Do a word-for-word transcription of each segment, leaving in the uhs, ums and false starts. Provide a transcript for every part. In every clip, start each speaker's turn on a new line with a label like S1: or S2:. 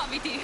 S1: gomiti!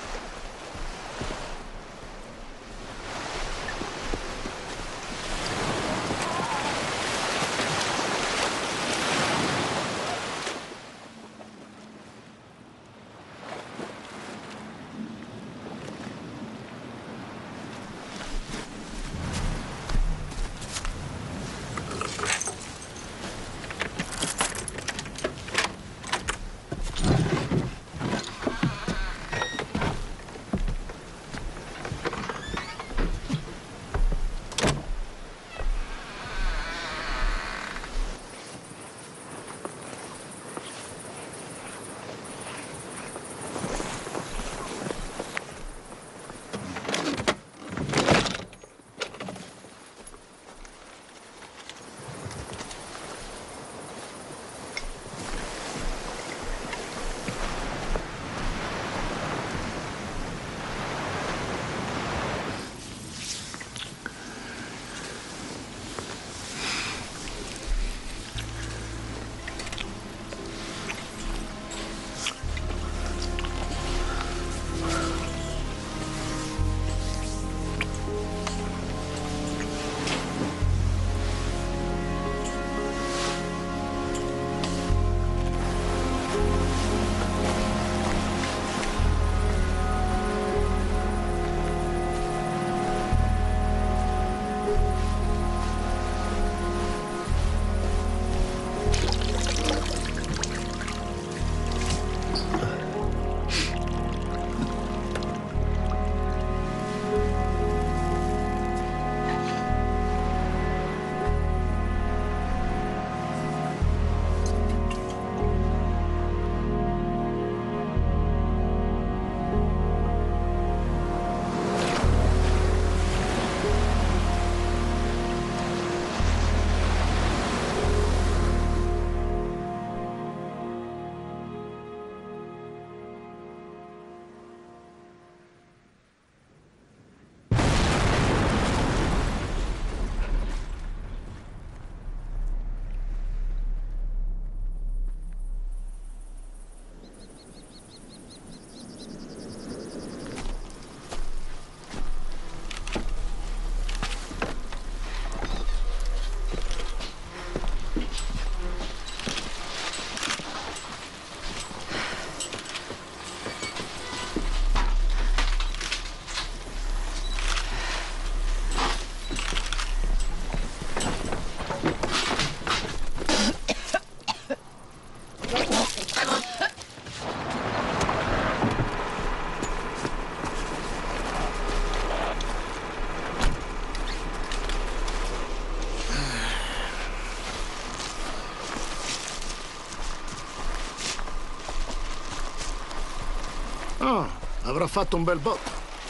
S2: Oh, avrà fatto un bel botto.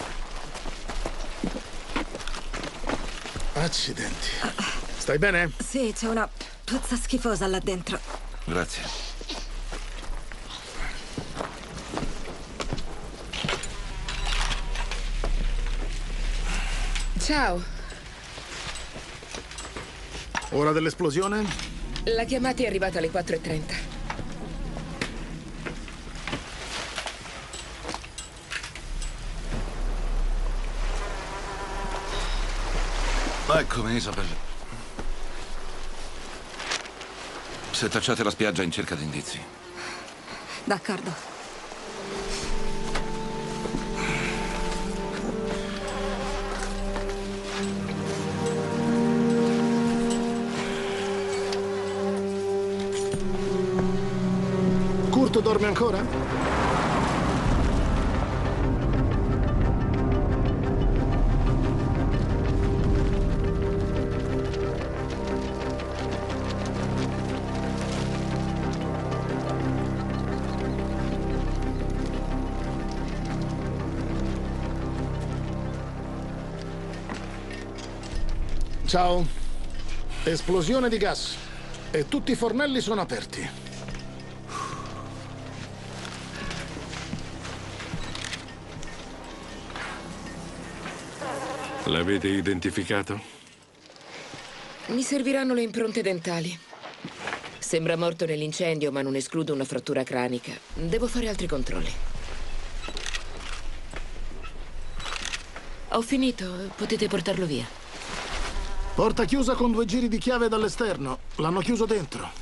S2: Accidenti. Stai bene?
S3: Sì, c'è una puzza schifosa là dentro.
S4: Grazie.
S5: Ciao.
S2: Ora dell'esplosione?
S5: La chiamata è arrivata alle quattro e trenta.
S4: Eccomi, Isabel. Setacciate la spiaggia in cerca di indizi.
S3: D'accordo.
S2: Kurt dorme ancora? Ciao. Esplosione di gas. E tutti i fornelli sono aperti.
S6: L'avete identificato?
S5: Mi serviranno le impronte dentali. Sembra morto nell'incendio, ma non escludo una frattura cranica. Devo fare altri controlli. Ho finito, potete portarlo via.
S2: Porta chiusa con due giri di chiave dall'esterno. L'hanno chiuso dentro.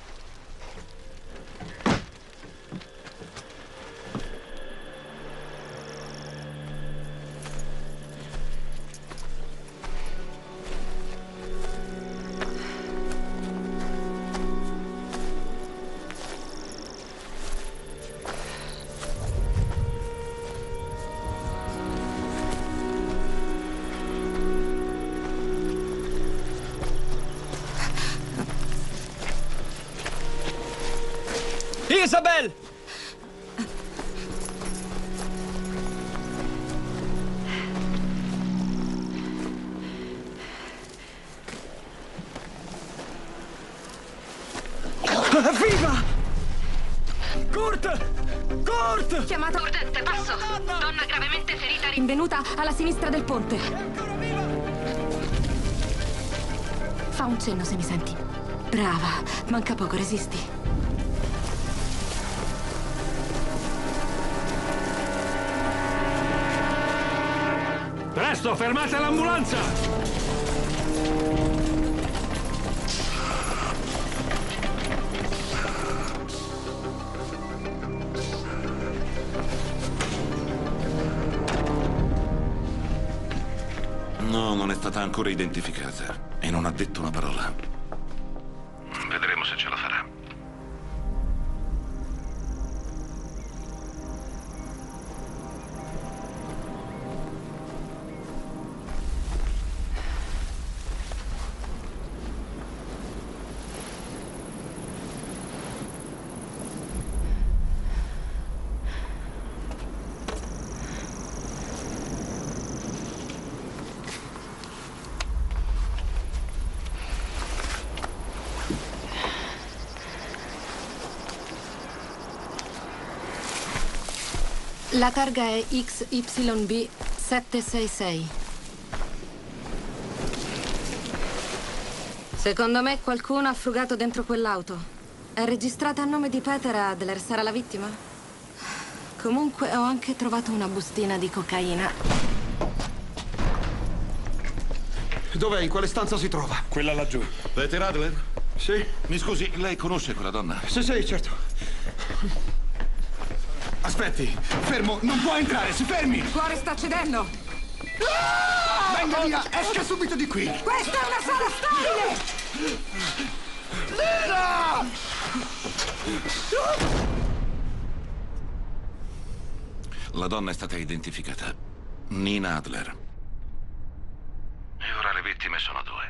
S1: Isabel! Viva! Kurt! Kurt!
S7: Chiamata urgente, passo! Donna gravemente ferita rinvenuta alla sinistra del ponte. Fa un cenno se mi senti.
S3: Brava, manca poco, resisti.
S6: Presto, fermate l'ambulanza!
S4: No, non è stata ancora identificata e non ha detto una parola. Vedremo se ce la farà.
S7: La targa è X Y B sette sei sei. Secondo me qualcuno ha frugato dentro quell'auto. È registrata a nome di Peter Adler. Sarà la vittima? Comunque ho anche trovato una bustina di cocaina.
S8: Dov'è? In quale stanza si trova?
S6: Quella laggiù.
S4: Peter Adler?
S8: Sì?
S4: Mi scusi, lei conosce quella donna?
S8: Sì, sì, certo. Aspetti, fermo, non può entrare, si fermi!
S3: Il cuore sta cedendo!
S8: Ah! Venga via, esca subito di qui!
S3: Questa è una sala stabile!
S8: Lina!
S4: La donna è stata identificata. Nina Adler. E ora le vittime sono due.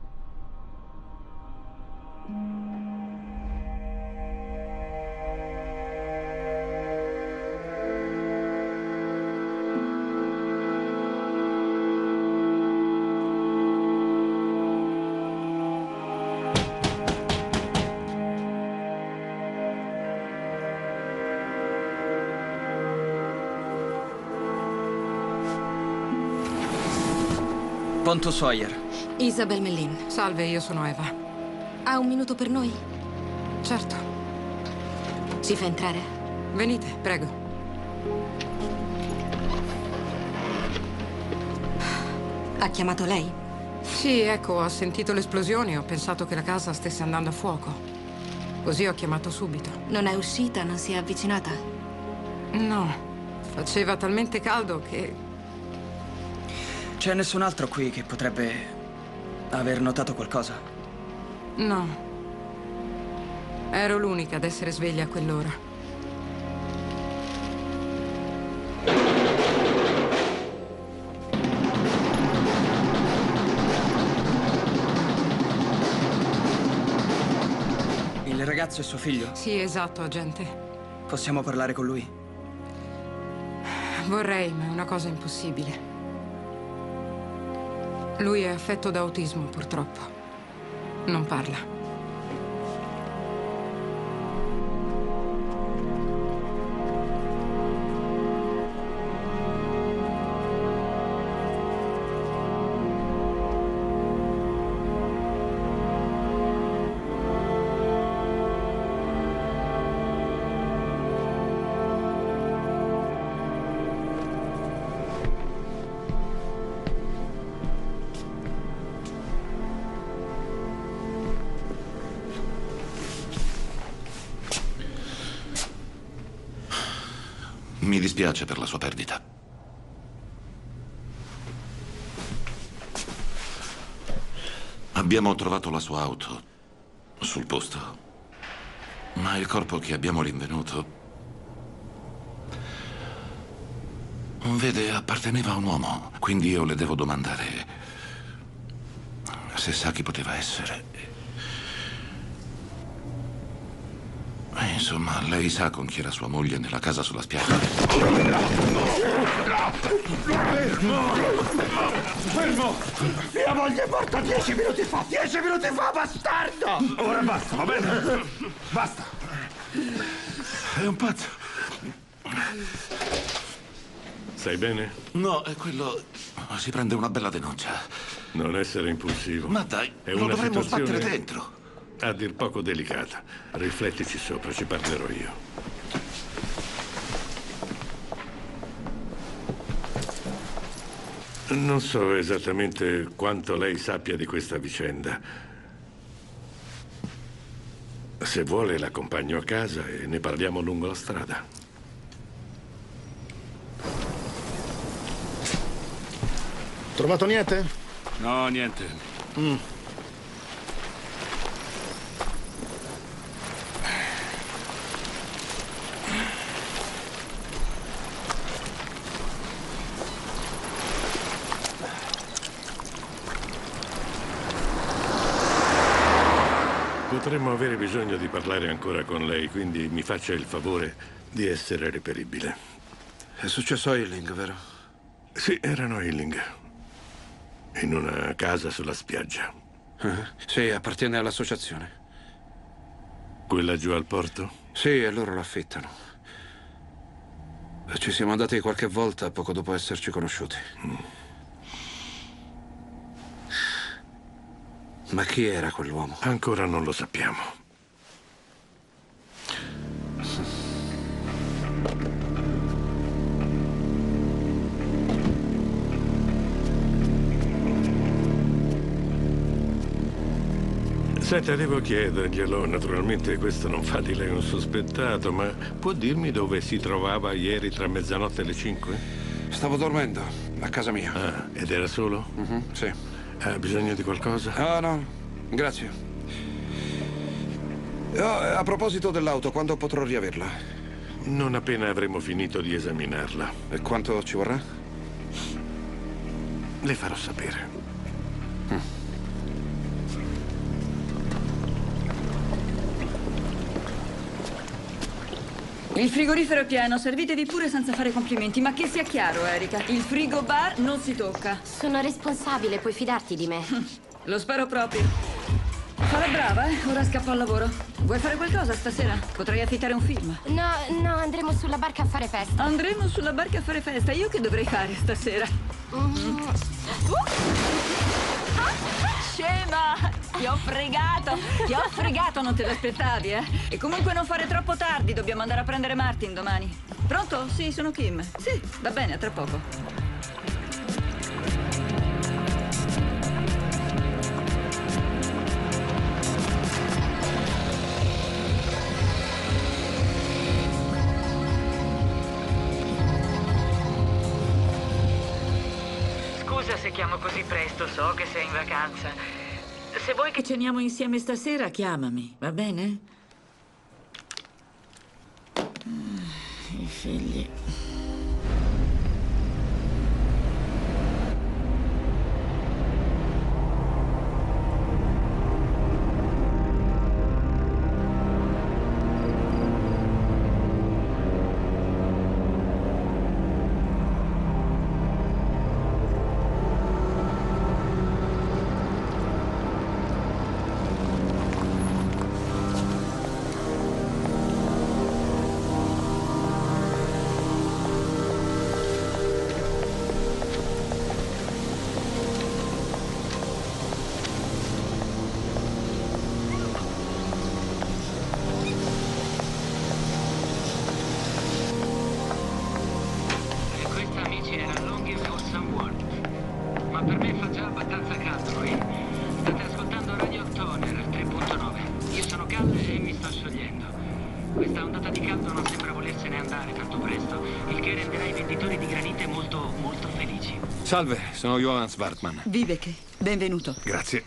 S1: Ponto Sawyer.
S7: Isabel Mellin.
S3: Salve, io sono Eva.
S7: Ha un minuto per noi?
S3: Certo.
S7: Ci fa entrare?
S3: Venite, prego.
S7: Ha chiamato lei?
S3: Sì, ecco, ho sentito l'esplosione e ho pensato che la casa stesse andando a fuoco. Così ho chiamato subito.
S7: Non è uscita, non si è avvicinata?
S3: No, faceva talmente caldo che...
S1: C'è nessun altro qui che potrebbe aver notato qualcosa?
S3: No. Ero l'unica ad essere sveglia a quell'ora.
S1: Il ragazzo è suo figlio?
S3: Sì, esatto, agente.
S1: Possiamo parlare con lui?
S3: Vorrei, ma è una cosa impossibile. Lui è affetto da autismo, purtroppo. Non parla.
S4: Mi dispiace per la sua perdita. Abbiamo trovato la sua auto sul posto, ma il corpo che abbiamo rinvenuto, vede, apparteneva a un uomo, quindi io le devo domandare se sa chi poteva essere. E insomma, lei sa con chi era sua moglie nella casa sulla spiaggia?
S8: Fermo! Fermo! Mia moglie è morta dieci minuti fa! Dieci minuti fa, bastardo! Ora basta, va bene? Basta!
S4: È un pazzo.
S6: Stai bene?
S4: No, è quello... Si prende una bella denuncia.
S6: Non essere impulsivo.
S4: Ma dai,
S6: è
S4: lo
S6: una
S4: dovremmo
S6: situazione
S4: sbattere dentro.
S6: a dir poco delicata. Riflettici sopra, ci parlerò io. Non so esattamente quanto lei sappia di questa vicenda. Se vuole l'accompagno a casa e ne parliamo lungo la strada.
S2: Trovato niente?
S6: No, niente.
S2: Mm.
S6: Potremmo avere bisogno di parlare ancora con lei, quindi mi faccia il favore di essere reperibile.
S9: È successo a Hilling, vero?
S6: Sì, erano a Hilling. In una casa sulla spiaggia.
S9: Uh-huh. Sì, appartiene all'associazione.
S6: Quella giù al porto?
S9: Sì, e loro l'affittano. Ci siamo andati qualche volta poco dopo esserci conosciuti.
S6: Mm.
S9: Ma chi era quell'uomo?
S6: Ancora non lo sappiamo. Senta, devo chiederglielo. Naturalmente questo non fa di lei un sospettato, ma può dirmi dove si trovava ieri tra mezzanotte e le cinque?
S9: Stavo dormendo, a casa mia.
S6: Ah, ed era solo?
S9: Uh-huh, sì.
S6: Ha bisogno di qualcosa?
S9: Ah, no, grazie. Oh, a proposito dell'auto, quando potrò riaverla?
S6: Non appena avremo finito di esaminarla.
S9: E quanto ci vorrà?
S6: Le farò sapere.
S9: Mm.
S10: Il frigorifero è pieno, servitevi pure senza fare complimenti, ma che sia chiaro, Erika, il frigo bar non si tocca.
S7: Sono responsabile, puoi fidarti di me.
S10: Lo spero proprio. Fa la brava, eh? Ora scappo al lavoro. Vuoi fare qualcosa stasera? Potrei affittare un film.
S7: No, no, andremo sulla barca a fare festa.
S10: Andremo sulla barca a fare festa. Io che dovrei fare stasera?
S7: Mm.
S10: Uh! Scema! Ti ho fregato! Ti ho fregato, non te l'aspettavi, eh? E comunque non fare troppo tardi, dobbiamo andare a prendere Martin domani. Pronto? Sì, sono Kim. Sì, va bene, a tra poco.
S11: Scusa se chiamo così presto, so che sei in vacanza. Se vuoi che ceniamo insieme stasera, chiamami, va bene? I figli.
S12: Salve, sono Johann Svartman.
S10: Viveke, benvenuto.
S12: Grazie.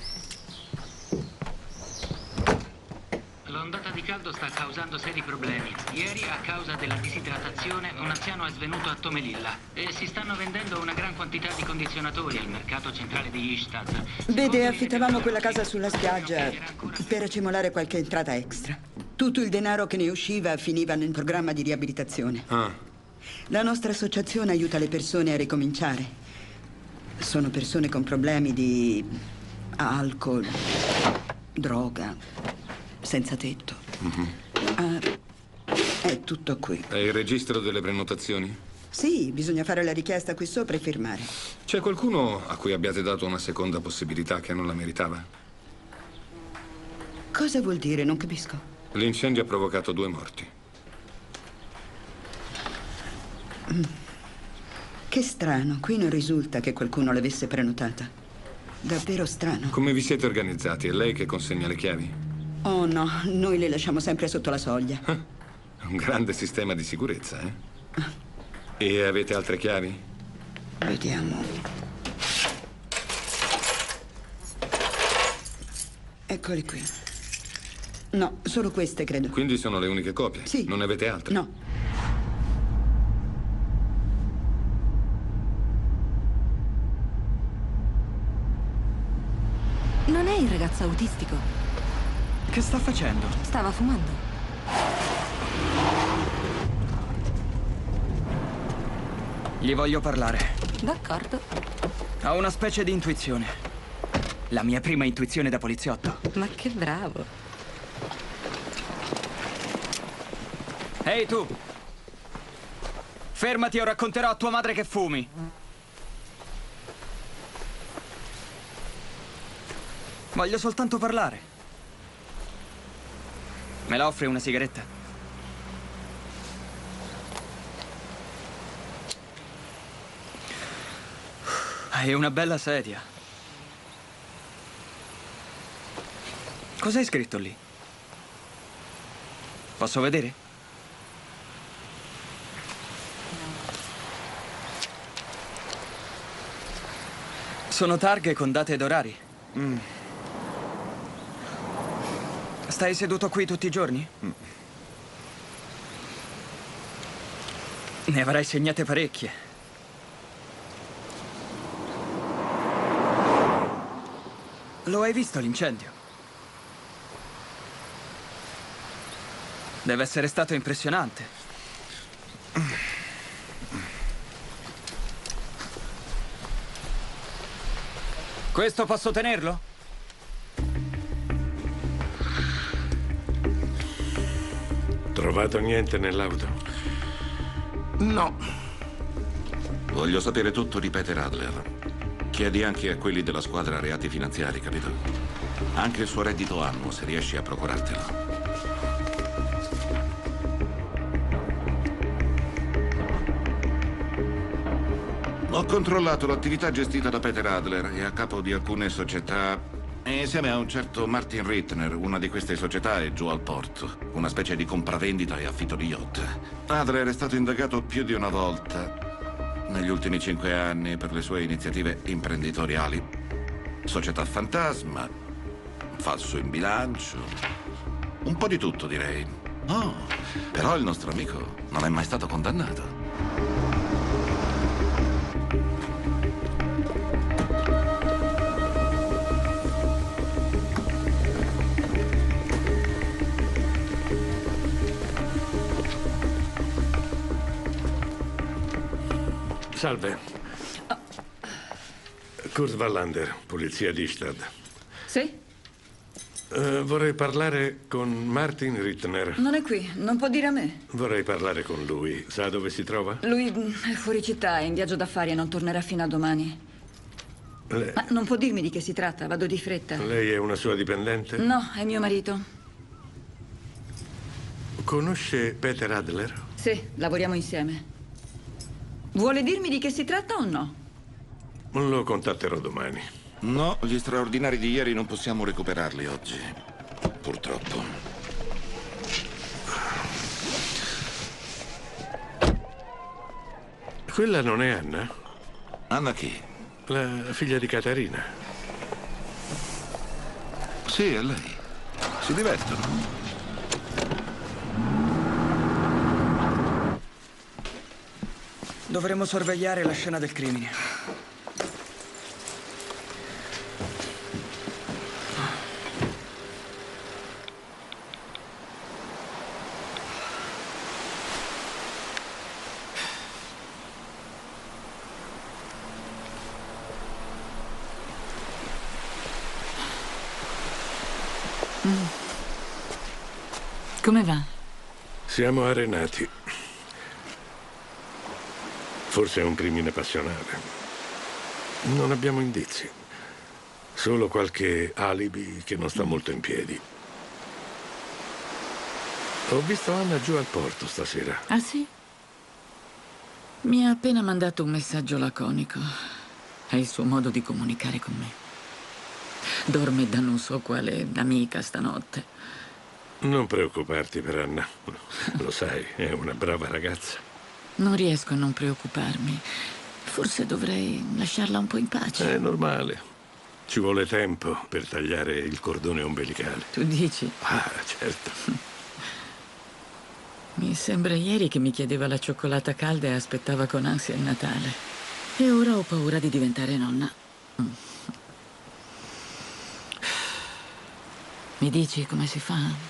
S13: L'ondata di caldo sta causando seri problemi. Ieri, a causa della disidratazione, un anziano è svenuto a Tomelilla e si stanno vendendo una gran quantità di condizionatori al mercato centrale di Istad.
S14: Vede, affittavamo quella casa sulla spiaggia per accumulare qualche entrata extra. Tutto il denaro che ne usciva finiva nel programma di riabilitazione.
S12: Ah.
S14: La nostra associazione aiuta le persone a ricominciare. Sono persone con problemi di alcol, droga, senza tetto.
S12: Mm-hmm.
S14: Ah, è tutto qui.
S12: È il registro delle prenotazioni?
S14: Sì, bisogna fare la richiesta qui sopra e firmare.
S12: C'è qualcuno a cui abbiate dato una seconda possibilità che non la meritava?
S14: Cosa vuol dire? Non capisco.
S12: L'incendio ha provocato due morti.
S14: Mm. Che strano, qui non risulta che qualcuno l'avesse prenotata. Davvero strano.
S12: Come vi siete organizzati? È lei che consegna le chiavi?
S14: Oh no, noi le lasciamo sempre sotto la soglia.
S12: Ah, un grande sistema di sicurezza, eh? E avete altre chiavi?
S14: Vediamo. Eccole qui. No, solo queste, credo.
S12: Quindi sono le uniche copie?
S14: Sì.
S12: Non ne avete altre?
S14: No.
S7: Non è il ragazzo autistico.
S1: Che sta facendo?
S7: Stava fumando.
S1: Gli voglio parlare.
S7: D'accordo.
S1: Ho una specie di intuizione. La mia prima intuizione da poliziotto.
S7: Ma che bravo.
S1: Ehi tu! Fermati o racconterò a tua madre che fumi. Voglio soltanto parlare. Me la offri una sigaretta? Hai una bella sedia. Cos'hai scritto lì? Posso vedere? Sono targhe con date ed orari. Mm. Stai seduto qui tutti i giorni? Mm. Ne avrai segnate parecchie. Lo hai visto l'incendio? Deve essere stato impressionante. Questo posso tenerlo?
S6: Trovato niente nell'auto?
S2: No.
S4: Voglio sapere tutto di Peter Adler. Chiedi anche a quelli della squadra reati finanziari, capito? Anche il suo reddito annuo, se riesci a procurartelo. Ho controllato l'attività gestita da Peter Adler e a capo di alcune società. E insieme a un certo Martin Rittner, una di queste società è giù al porto, una specie di compravendita e affitto di yacht. Adler è stato indagato più di una volta negli ultimi cinque anni per le sue iniziative imprenditoriali. Società fantasma, falso in bilancio, un po' di tutto, direi. Oh, però il nostro amico non è mai stato condannato.
S6: Salve. Kurt Wallander, polizia di Istad.
S10: Sì?
S6: Uh, vorrei parlare con Martin Rittner.
S10: Non è qui, non può dire a me.
S6: Vorrei parlare con lui. Sa dove si trova?
S10: Lui è fuori città, è in viaggio d'affari e non tornerà fino a domani.
S6: Le...
S10: Ma non può dirmi di che si tratta, vado di fretta.
S6: Lei è una sua dipendente?
S10: No, è mio marito.
S6: Conosce Peter Adler?
S10: Sì, lavoriamo insieme. Vuole dirmi di che si tratta o no?
S6: Lo contatterò domani.
S4: No, gli straordinari di ieri non possiamo recuperarli oggi. Purtroppo.
S6: Quella non è Anna?
S4: Anna chi?
S6: La figlia di Caterina.
S4: Sì, è lei. Si divertono.
S1: Dovremmo sorvegliare la scena del crimine.
S11: Mm. Come va?
S6: Siamo arenati. Forse è un crimine passionale. Non abbiamo indizi. Solo qualche alibi che non sta molto in piedi. Ho visto Anna giù al porto stasera.
S11: Ah, sì? Mi ha appena mandato un messaggio laconico. È il suo modo di comunicare con me. Dorme da non so quale amica stanotte.
S6: Non preoccuparti per Anna. Lo sai, è una brava ragazza.
S11: Non riesco a non preoccuparmi. Forse dovrei lasciarla un po' in pace.
S6: È normale. Ci vuole tempo per tagliare il cordone ombelicale.
S11: Tu dici?
S6: Ah, certo.
S11: Mi sembra ieri che mi chiedeva la cioccolata calda e aspettava con ansia il Natale. E ora ho paura di diventare nonna. Mi dici come si fa?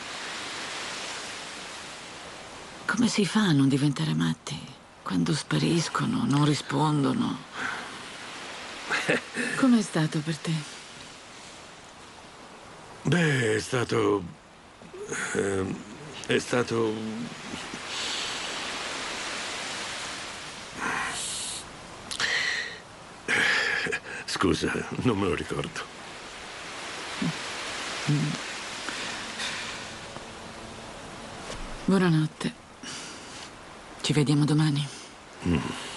S11: Come si fa a non diventare matti? Quando spariscono, non rispondono. Com'è stato per te?
S6: Beh, è stato... eh, è stato... Scusa, non me lo ricordo.
S11: Mm. Buonanotte. Ci vediamo domani.
S6: Mm.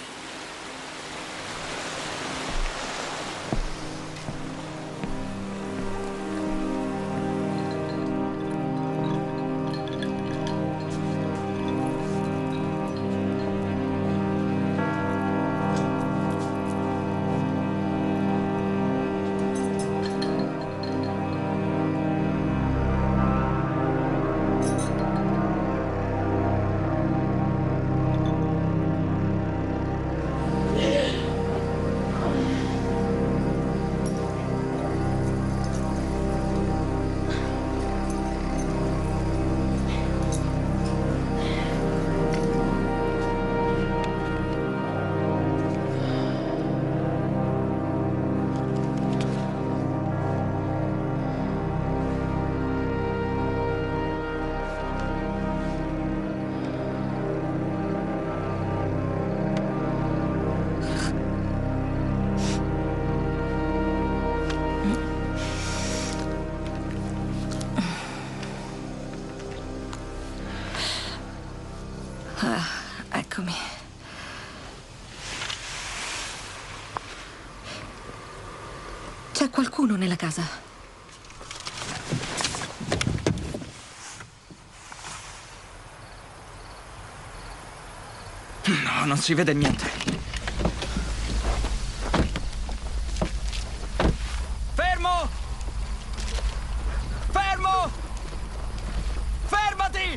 S7: Ah, eccomi. C'è qualcuno nella casa?
S1: No, non si vede niente. Fermo! Fermo! Fermati!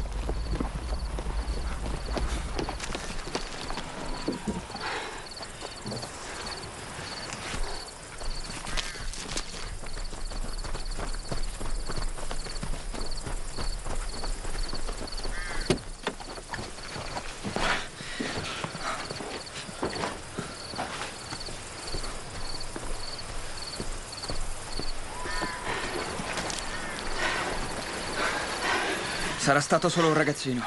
S1: Sarà stato solo un ragazzino.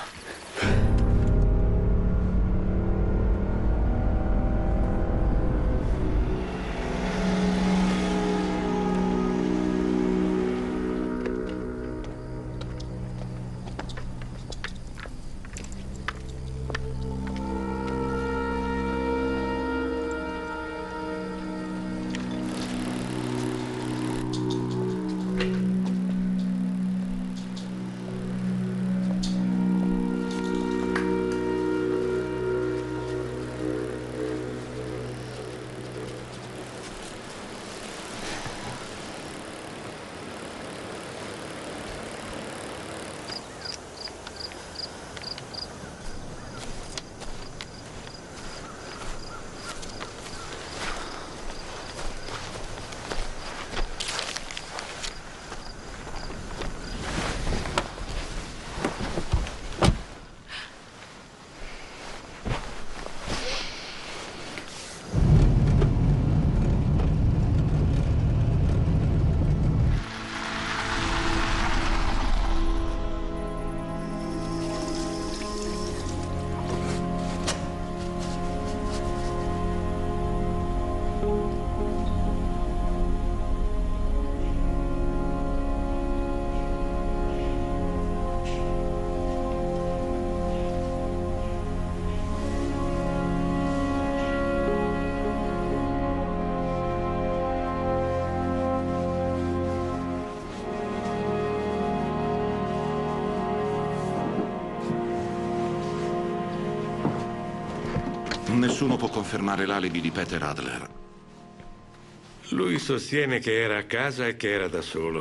S4: Nessuno può confermare l'alibi di Peter Adler.
S6: Lui sostiene che era a casa e che era da solo.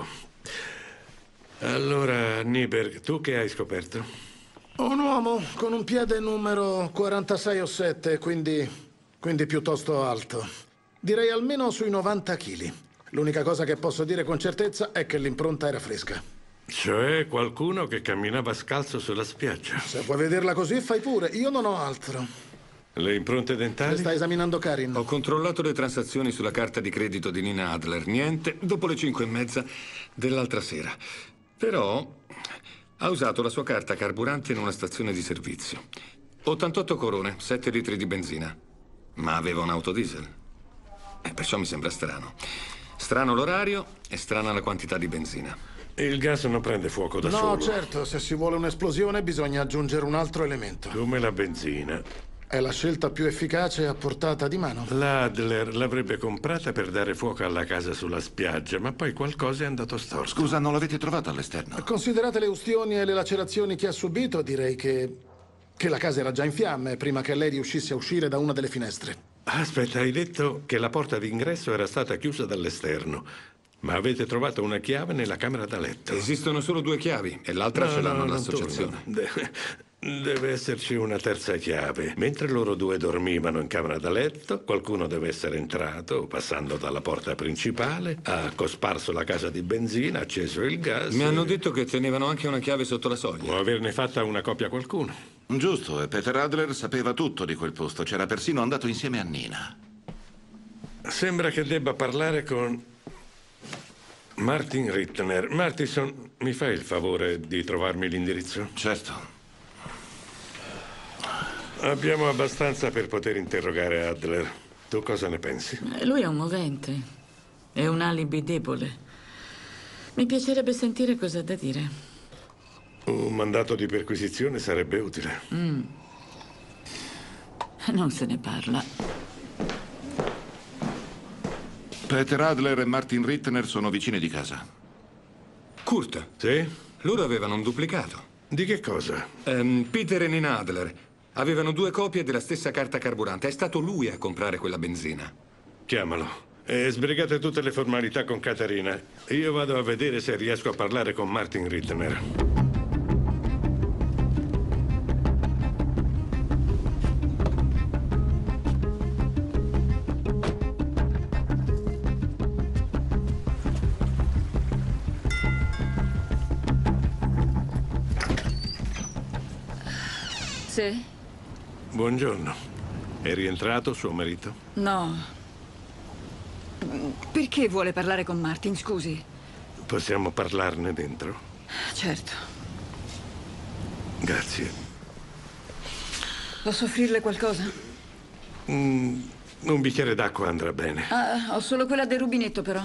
S6: Allora, Nyberg, tu che hai scoperto?
S2: Un uomo con un piede numero quarantasei o sette, quindi, quindi piuttosto alto. Direi almeno sui novanta chili. L'unica cosa che posso dire con certezza è che l'impronta era fresca.
S6: Cioè qualcuno che camminava scalzo sulla spiaggia.
S2: Se vuoi vederla così, fai pure. Io non ho altro.
S6: Le impronte dentali?
S2: Le sta esaminando Karin.
S12: Ho controllato le transazioni sulla carta di credito di Nina Adler. Niente, dopo le cinque e mezza dell'altra sera. Però ha usato la sua carta carburante in una stazione di servizio. ottantotto corone, sette litri di benzina. Ma aveva un'auto diesel. E perciò mi sembra strano. Strano l'orario e strana la quantità di benzina.
S6: Il gas non prende fuoco da
S2: no,
S6: solo.
S2: No, certo, se si vuole un'esplosione bisogna aggiungere un altro elemento.
S6: Come la benzina.
S2: È la scelta più efficace a portata di mano.
S6: L'Adler l'avrebbe comprata per dare fuoco alla casa sulla spiaggia, ma poi qualcosa è andato storto.
S4: Scusa, non l'avete trovata all'esterno?
S2: Considerate le ustioni e le lacerazioni che ha subito, direi che... che la casa era già in fiamme prima che lei riuscisse a uscire da una delle finestre.
S6: Aspetta, hai detto che la porta d'ingresso era stata chiusa dall'esterno, ma avete trovato una chiave nella camera da letto.
S12: Esistono solo due chiavi e l'altra
S6: no,
S12: ce l'hanno
S6: no,
S12: all'associazione.
S6: Deve, deve esserci una terza chiave. Mentre loro due dormivano in camera da letto, qualcuno deve essere entrato, passando dalla porta principale, ha cosparso la casa di benzina, acceso il gas.
S12: Mi hanno detto che tenevano anche una chiave sotto la soglia.
S6: Può averne fatta una copia qualcuno.
S4: Giusto, e Peter Adler sapeva tutto di quel posto. C'era persino andato insieme a Nina.
S6: Sembra che debba parlare con Martin Rittner. Martinson, mi fai il favore di trovarmi l'indirizzo?
S4: Certo.
S6: Abbiamo abbastanza per poter interrogare Adler. Tu cosa ne pensi?
S11: Lui è un movente. È un alibi debole. Mi piacerebbe sentire cosa ha da dire.
S6: Un mandato di perquisizione sarebbe utile.
S11: Mm. Non se ne parla.
S4: Peter Adler e Martin Rittner sono vicini di casa.
S12: Kurt.
S6: Sì?
S12: Loro avevano un duplicato.
S6: Di che cosa?
S12: Um, Peter e Nina Adler avevano due copie della stessa carta carburante. È stato lui a comprare quella benzina.
S6: Chiamalo. E sbrigate tutte le formalità con Caterina. Io vado a vedere se riesco a parlare con Martin Rittner.
S10: Sì?
S6: Buongiorno. È rientrato suo marito?
S10: No. Perché vuole parlare con Martin, scusi?
S6: Possiamo parlarne dentro?
S10: Certo.
S6: Grazie.
S10: Posso offrirle qualcosa?
S6: Mm, un bicchiere d'acqua andrà bene.
S10: Ah, ho solo quella del rubinetto, però.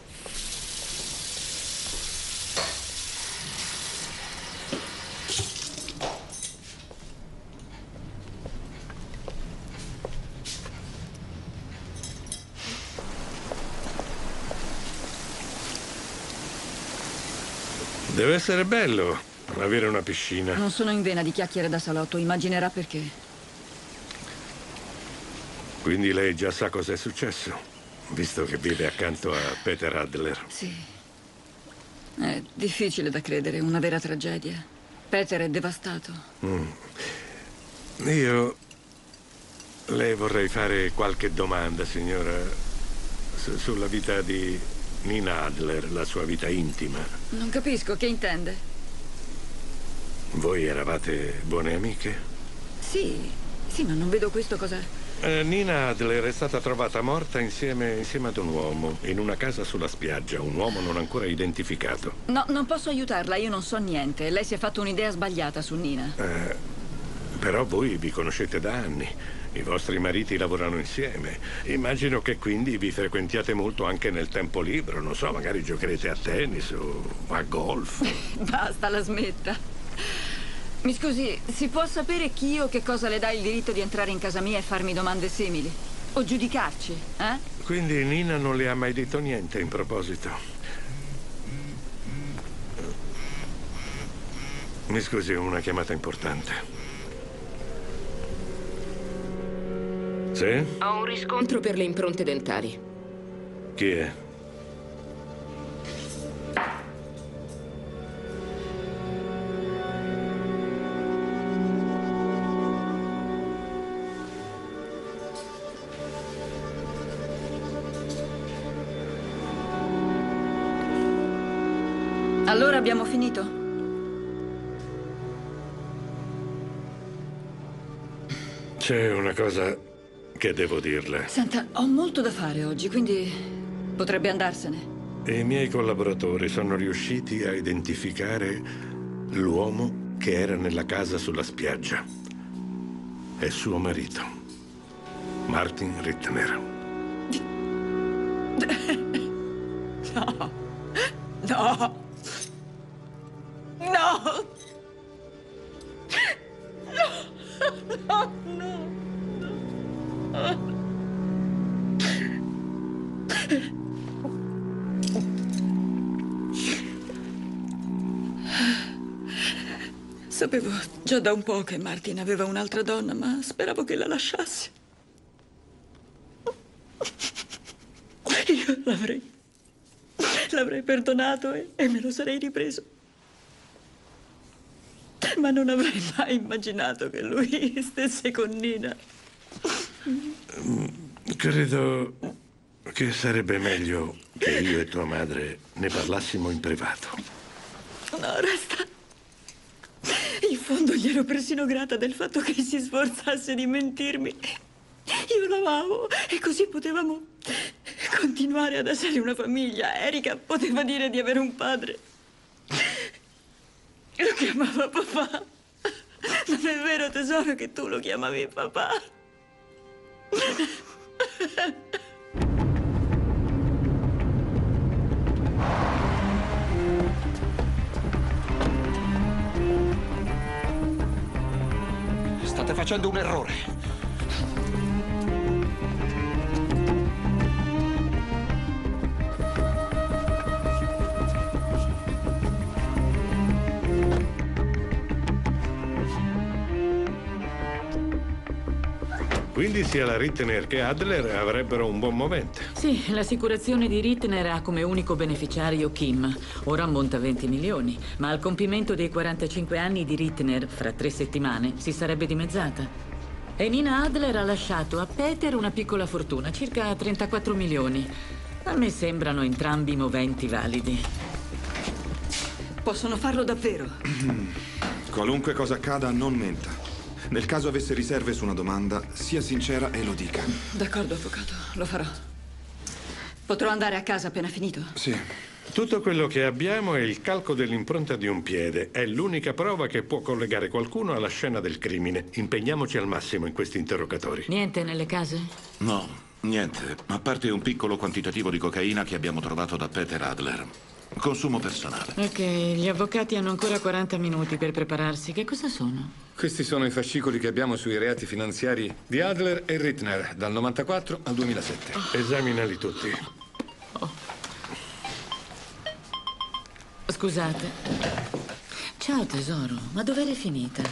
S6: Deve essere bello avere una piscina.
S10: Non sono in vena di chiacchiere da salotto, immaginerà perché.
S6: Quindi lei già sa cos'è successo, visto che vive accanto a Peter Adler.
S10: Sì. È difficile da credere, una vera tragedia. Peter è devastato.
S6: Mm. Io le vorrei fare qualche domanda, signora, su- sulla vita di Nina Adler, la sua vita intima.
S10: Non capisco, che intende?
S6: Voi eravate buone amiche?
S10: Sì, sì, ma non vedo questo cos'è.
S6: Eh, Nina Adler è stata trovata morta insieme, insieme ad un uomo, in una casa sulla spiaggia, un uomo non ancora identificato.
S10: No, non posso aiutarla, io non so niente. Lei si è fatto un'idea sbagliata su Nina.
S6: Eh, però voi vi conoscete da anni. I vostri mariti lavorano insieme. Immagino che quindi vi frequentiate molto anche nel tempo libero. Non so, magari giocherete a tennis o a golf.
S10: Basta, la smetta. Mi scusi, si può sapere chi o che cosa le dà il diritto di entrare in casa mia e farmi domande simili? O giudicarci, eh?
S6: Quindi Nina non le ha mai detto niente in proposito? Mi scusi, ho una chiamata importante. Sì?
S15: Ho un riscontro per le impronte dentali.
S6: Chi è?
S10: Allora abbiamo finito?
S6: C'è una cosa che devo dirle.
S10: Senta, ho molto da fare oggi, quindi potrebbe andarsene.
S6: I miei collaboratori sono riusciti a identificare l'uomo che era nella casa sulla spiaggia. È suo marito, Martin Rittner.
S10: No. No. No! No! No! No! Sapevo già da un po' che Martin aveva un'altra donna, ma speravo che la lasciasse. Io l'avrei... l'avrei perdonato e, e me lo sarei ripreso. Ma non avrei mai immaginato che lui stesse con Nina.
S6: Credo che sarebbe meglio che io e tua madre ne parlassimo in privato.
S10: No, resta... In fondo gli ero persino grata del fatto che si sforzasse di mentirmi. Io l'amavo e così potevamo continuare ad essere una famiglia. Erika poteva dire di avere un padre. Lo chiamava papà. Non è vero, tesoro, che tu lo chiamavi papà?
S8: State facendo un errore.
S6: Quindi sia la Rittner che Adler avrebbero un buon movente.
S11: Sì, l'assicurazione di Rittner ha come unico beneficiario Kim. Ora ammonta a venti milioni, ma al compimento dei quarantacinque anni di Rittner, fra tre settimane, si sarebbe dimezzata. E Nina Adler ha lasciato a Peter una piccola fortuna, circa trentaquattro milioni. A me sembrano entrambi moventi validi.
S10: Possono farlo davvero?
S9: Qualunque cosa accada, non menta. Nel caso avesse riserve su una domanda, sia sincera e lo dica.
S10: D'accordo, avvocato, lo farò. Potrò andare a casa appena finito?
S9: Sì.
S6: Tutto quello che abbiamo è il calco dell'impronta di un piede. È l'unica prova che può collegare qualcuno alla scena del crimine. Impegniamoci al massimo in questi interrogatori.
S11: Niente nelle case?
S4: No, niente. A parte un piccolo quantitativo di cocaina che abbiamo trovato da Peter Adler. Consumo personale.
S11: Ok, gli avvocati hanno ancora quaranta minuti per prepararsi. Che cosa sono?
S12: Questi sono i fascicoli che abbiamo sui reati finanziari di Adler e Rittner, dal novantaquattro al duemilasette.
S6: Oh. Esaminali tutti.
S11: Oh. Scusate. Ciao tesoro, ma dov'eri finita?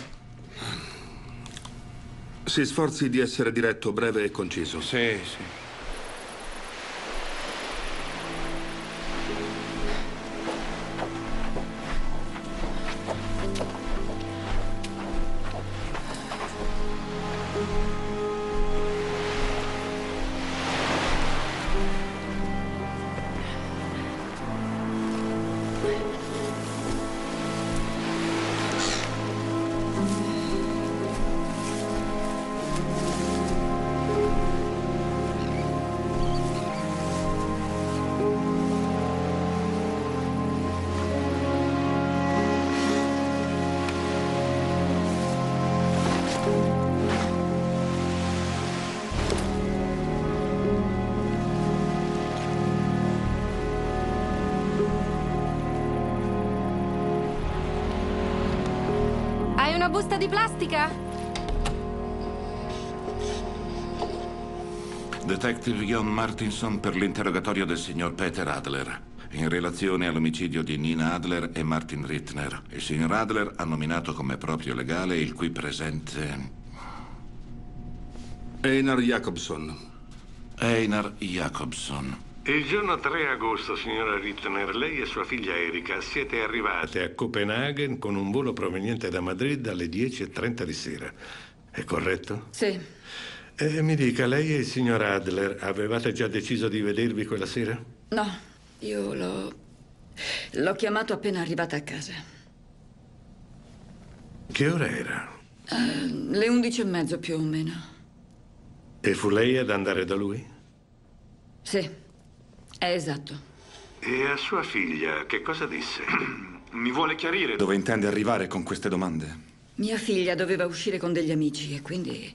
S9: Si sforzi di essere diretto, breve e conciso.
S8: Sì, sì.
S7: Hai una busta di plastica?
S4: Detective John Martinson per l'interrogatorio del signor Peter Adler. In relazione all'omicidio di Nina Adler e Martin Rittner. Il signor Adler ha nominato come proprio legale il qui presente
S16: Einar Jacobson.
S4: Einar Jacobson.
S6: Il giorno tre agosto, signora Rittner, lei e sua figlia Erika siete arrivate a Copenaghen con un volo proveniente da Madrid alle dieci e trenta di sera. È corretto?
S10: Sì.
S6: E mi dica, lei e il signor Adler avevate già deciso di vedervi quella sera?
S10: No, io l'ho... l'ho chiamato appena arrivata a casa.
S6: Che ora era?
S10: Uh, le undici e mezzo più o meno.
S6: E fu lei ad andare da lui?
S10: Sì. È esatto.
S6: E a sua figlia che cosa disse?
S9: Mi vuole chiarire dove intende arrivare con queste domande?
S10: Mia figlia doveva uscire con degli amici e quindi...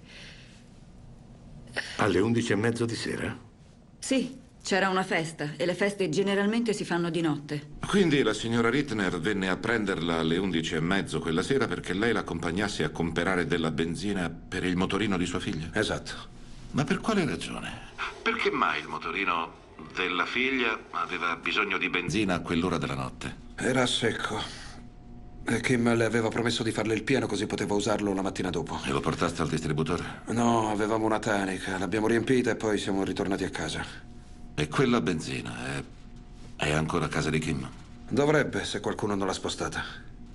S6: Alle undici e mezzo di sera?
S10: Sì, c'era una festa e le feste generalmente si fanno di notte.
S4: Quindi la signora Rittner venne a prenderla alle undici e mezzo quella sera perché lei l'accompagnasse a comprare della benzina per il motorino di sua figlia?
S17: Esatto.
S4: Ma per quale ragione? Perché mai il motorino della figlia aveva bisogno di benzina a quell'ora della notte?
S17: Era secco. E Kim le aveva promesso di farle il pieno così poteva usarlo la mattina dopo.
S4: E lo portaste al distributore?
S17: No, avevamo una tanica. L'abbiamo riempita e poi siamo ritornati a casa.
S4: E quella benzina è... è ancora a casa di Kim?
S17: Dovrebbe, se qualcuno non l'ha spostata.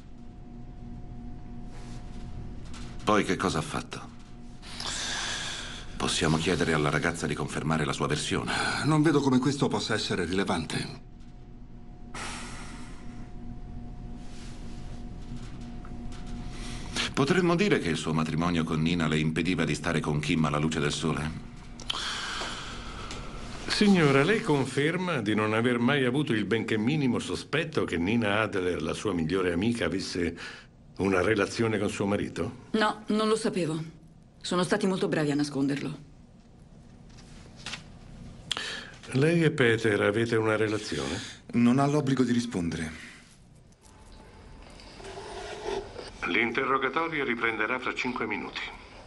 S4: Poi che cosa ha fatto? Possiamo chiedere alla ragazza di confermare la sua versione.
S16: Non vedo come questo possa essere rilevante.
S4: Potremmo dire che il suo matrimonio con Nina le impediva di stare con Kim alla luce del sole?
S6: Signora, lei conferma di non aver mai avuto il benché minimo sospetto che Nina Adler, la sua migliore amica, avesse una relazione con suo marito?
S10: No, non lo sapevo. Sono stati molto bravi a nasconderlo.
S6: Lei e Peter avete una relazione?
S9: Non ha l'obbligo di rispondere.
S6: L'interrogatorio riprenderà fra cinque minuti.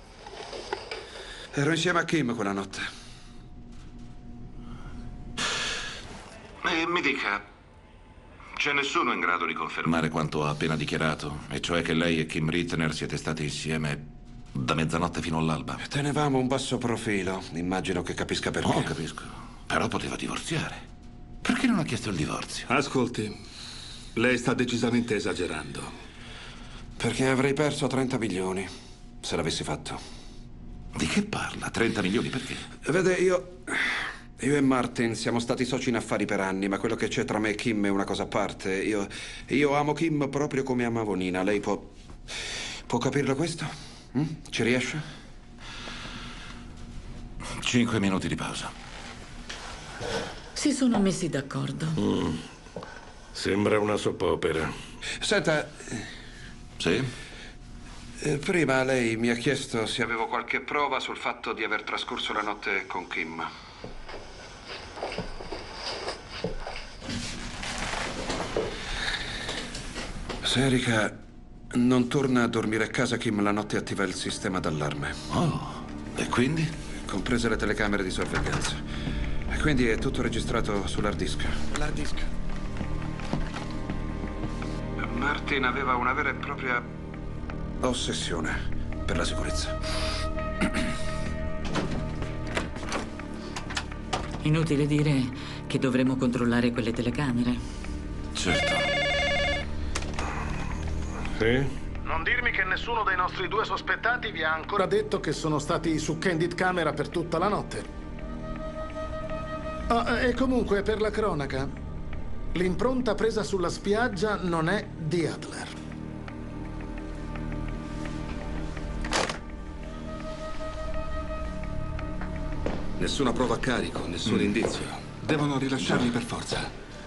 S17: Ero insieme a Kim quella notte.
S4: E mi dica, c'è nessuno in grado di confermare quanto ha appena dichiarato, e cioè che lei e Kim Rittner siete stati insieme da mezzanotte fino all'alba?
S17: Tenevamo un basso profilo. Immagino che capisca perché.
S4: Oh, capisco. Però poteva divorziare. Perché non ha chiesto il divorzio?
S16: Ascolti, lei sta decisamente esagerando.
S17: Perché avrei perso trenta milioni se l'avessi fatto.
S4: Di che parla? trenta milioni perché?
S17: Vede, io... Io e Martin siamo stati soci in affari per anni, ma quello che c'è tra me e Kim è una cosa a parte. Io... Io amo Kim proprio come amavo Nina. Lei può... può capirlo questo? Mm? Ci riesce?
S4: Cinque minuti di pausa.
S11: Si sono messi d'accordo.
S6: Mm. Sembra una soppopera.
S17: Senta...
S4: Sì?
S17: Eh, prima lei mi ha chiesto se avevo qualche prova sul fatto di aver trascorso la notte con Kim. Se Erika non torna a dormire a casa, Kim la notte attiva il sistema d'allarme.
S4: Oh, e quindi?
S17: Comprese le telecamere di sorveglianza. E quindi è tutto registrato sull'hard disk.
S1: L'hard disk.
S17: Martin aveva una vera e propria ossessione per la sicurezza.
S11: Inutile dire che dovremmo controllare quelle telecamere.
S4: Certo.
S6: Sì?
S2: Non dirmi che nessuno dei nostri due sospettati vi ha ancora detto che sono stati su Candid Camera per tutta la notte. Ah, e comunque, per la cronaca, l'impronta presa sulla spiaggia non è di Adler.
S16: Nessuna prova a carico, nessun
S9: Mm.
S16: indizio. Devono rilasciarli per forza.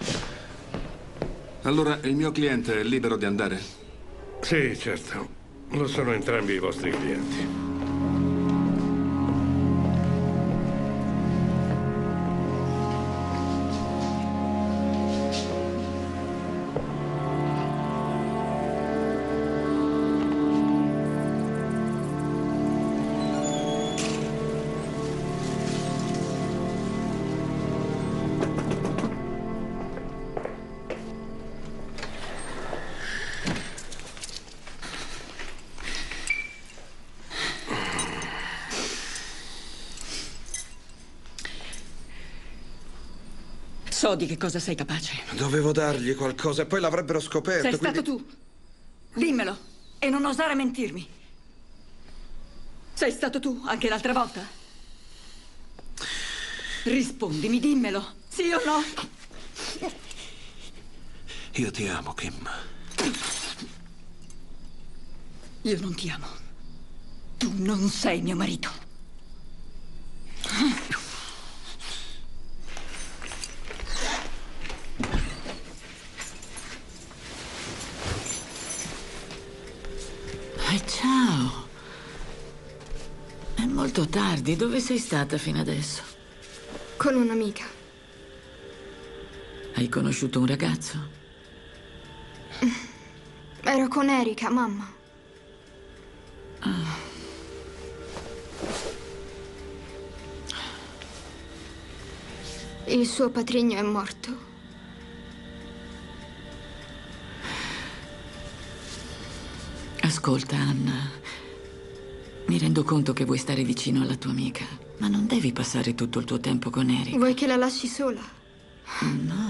S16: Allora, il mio cliente è libero di andare?
S6: Sì, certo. Lo sono entrambi i vostri clienti.
S10: So di che cosa sei capace.
S17: Dovevo dargli qualcosa e poi l'avrebbero scoperto.
S10: Sei
S17: quindi...
S10: stato tu. Dimmelo. E non osare mentirmi. Sei stato tu anche l'altra volta? Rispondimi, dimmelo. Sì o no?
S17: Io ti amo, Kim.
S10: Io non ti amo. Tu non sei mio marito.
S11: Eh, ciao. È molto tardi. Dove sei stata fino adesso?
S18: Con un'amica.
S11: Hai conosciuto un ragazzo?
S18: Ero con Erika, mamma.
S11: Ah.
S18: Il suo patrigno è morto.
S11: Ascolta, Anna. Mi rendo conto che vuoi stare vicino alla tua amica, ma non devi passare tutto il tuo tempo con Erika.
S18: Vuoi che la lasci sola?
S11: No.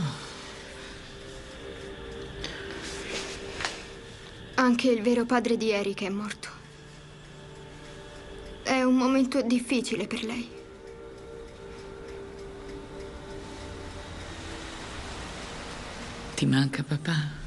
S18: Anche il vero padre di Erika è morto. È un momento difficile per lei.
S11: Ti manca papà?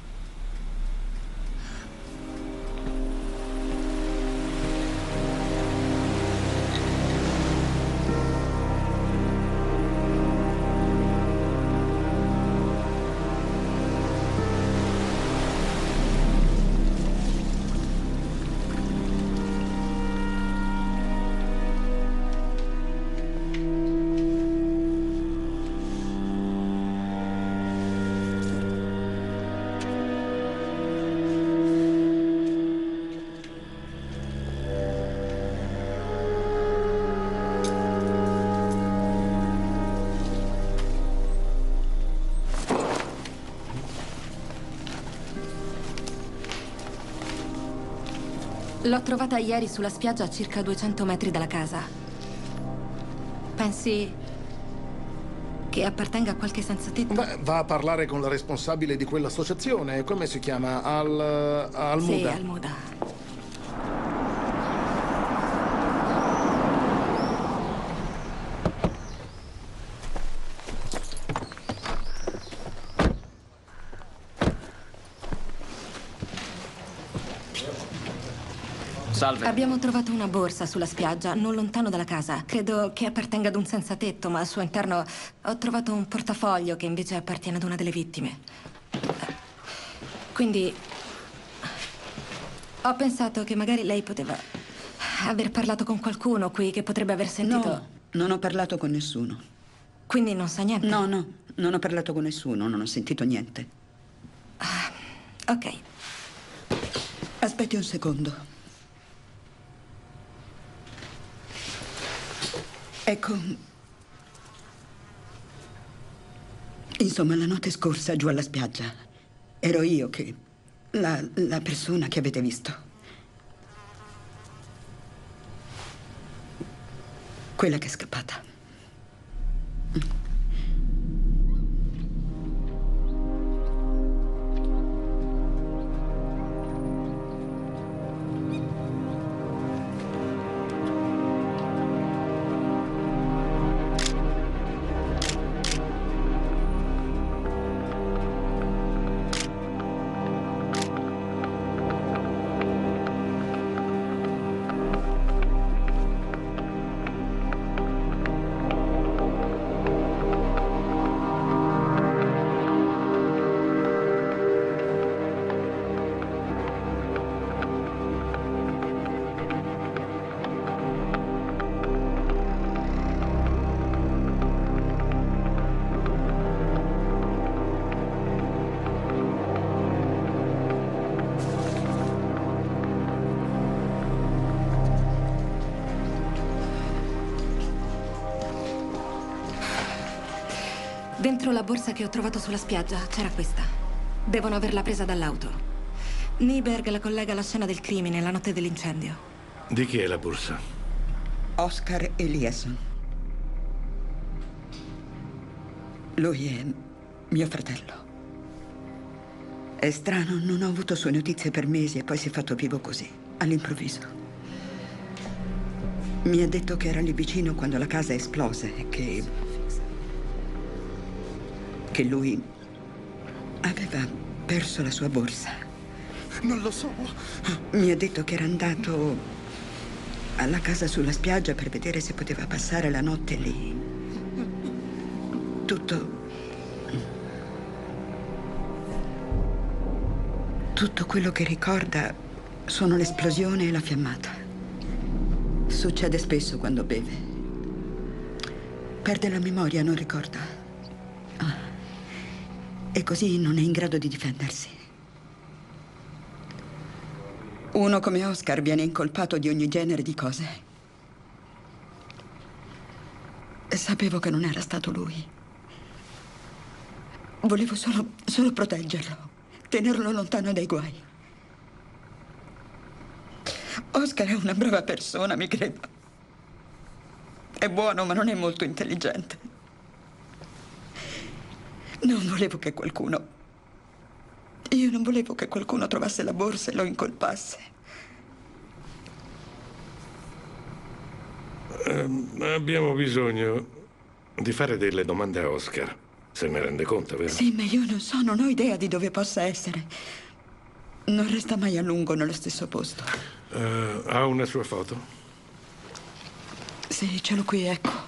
S7: L'ho trovata ieri sulla spiaggia a circa duecento metri dalla casa. Pensi che appartenga a qualche senzatetto?
S2: Beh, va a parlare con la responsabile di quell'associazione. Come si chiama? Al... Almuda?
S7: Sì, Almuda.
S1: Salve.
S7: Abbiamo trovato una borsa sulla spiaggia, non lontano dalla casa. Credo che appartenga ad un senzatetto, ma al suo interno ho trovato un portafoglio che invece appartiene ad una delle vittime. Quindi ho pensato che magari lei poteva aver parlato con qualcuno qui che potrebbe aver sentito...
S14: No, non ho parlato con nessuno.
S7: Quindi non sa niente?
S14: No, no, non ho parlato con nessuno, non ho sentito niente.
S7: Ah, ok.
S14: Aspetti un secondo. Ecco, insomma, la notte scorsa giù alla spiaggia ero io che... la, la persona che avete visto. Quella che è scappata.
S7: Dentro la borsa che ho trovato sulla spiaggia c'era questa. Devono averla presa dall'auto. Nyberg la collega alla scena del crimine la notte dell'incendio.
S6: Di chi è la borsa?
S14: Oscar Eliasson. Lui è mio fratello. È strano, non ho avuto sue notizie per mesi e poi si è fatto vivo così, all'improvviso. Mi ha detto che era lì vicino quando la casa esplose e che... che lui aveva perso la sua borsa.
S8: Non lo so.
S14: Mi ha detto che era andato alla casa sulla spiaggia per vedere se poteva passare la notte lì. Tutto... Tutto quello che ricorda sono l'esplosione e la fiammata. Succede spesso quando beve. Perde la memoria, non ricorda. Ah. E così non è in grado di difendersi. Uno come Oscar viene incolpato di ogni genere di cose. E sapevo che non era stato lui. Volevo solo, solo proteggerlo. Tenerlo lontano dai guai. Oscar è una brava persona, mi creda. È buono, ma non è molto intelligente. Non volevo che qualcuno... Io non volevo che qualcuno trovasse la borsa e lo incolpasse.
S6: Um, abbiamo bisogno di fare delle domande a Oscar. Se ne rende conto, vero?
S14: Sì, ma io non so, non ho idea di dove possa essere. Non resta mai a lungo nello stesso posto.
S6: Uh, ha una sua foto?
S14: Sì, ce l'ho qui, ecco.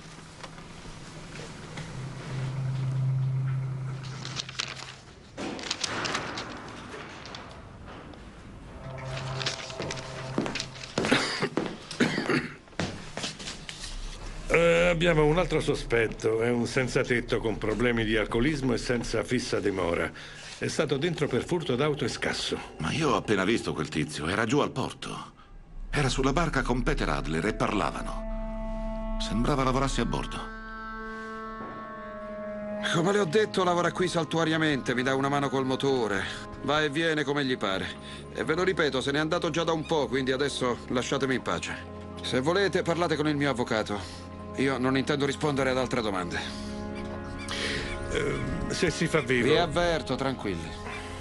S6: Uh, abbiamo un altro sospetto. È un senza tetto con problemi di alcolismo e senza fissa dimora. È stato dentro per furto d'auto e scasso.
S4: Ma io ho appena visto quel tizio. Era giù al porto. Era sulla barca con Peter Adler e parlavano. Sembrava lavorasse a bordo.
S17: Come le ho detto, lavora qui saltuariamente. Mi dà una mano col motore. Va e viene come gli pare. E ve lo ripeto, se n'è andato già da un po', quindi adesso lasciatemi in pace. Se volete, parlate con il mio avvocato. Io non intendo rispondere ad altre domande.
S6: Uh, se si fa vivo...
S17: Vi avverto, tranquilli.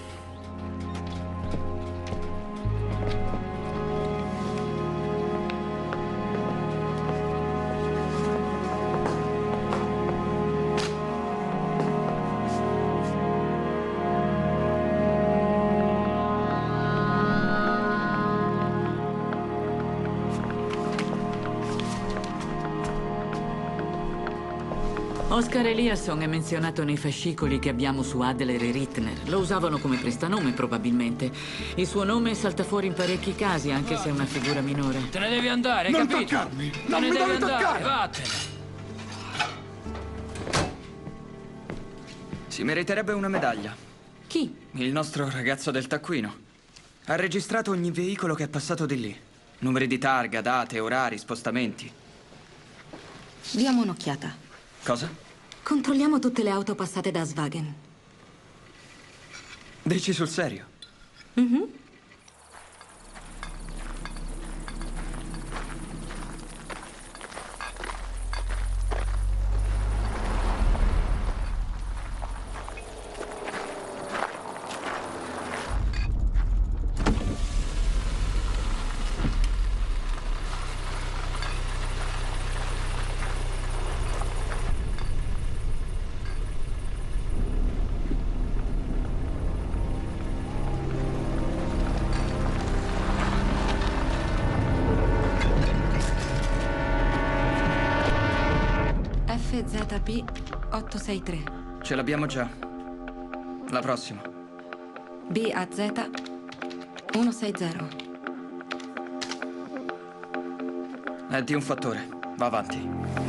S11: Oscar Eliasson è menzionato nei fascicoli che abbiamo su Adler e Rittner. Lo usavano come prestanome, probabilmente. Il suo nome salta fuori in parecchi casi, anche se è una figura minore.
S19: Te ne devi andare, hai
S8: non
S19: capito?
S8: Toccarmi.
S19: Te
S8: Non
S19: ne
S8: mi
S19: devi
S8: devi
S19: andare,
S8: toccare!
S19: vattene!
S1: Si meriterebbe una medaglia.
S3: Chi?
S1: Il nostro ragazzo del taccuino. Ha registrato ogni veicolo che è passato di lì. Numeri di targa, date, orari, spostamenti.
S7: Diamo un'occhiata.
S1: Cosa?
S7: Controlliamo tutte le auto passate da Swagen.
S1: Dici sul serio?
S7: Mhm. F Z P otto sei tre.
S1: Ce l'abbiamo già. La prossima.
S7: B A Z uno sei zero.
S1: È di un fattore. Va avanti.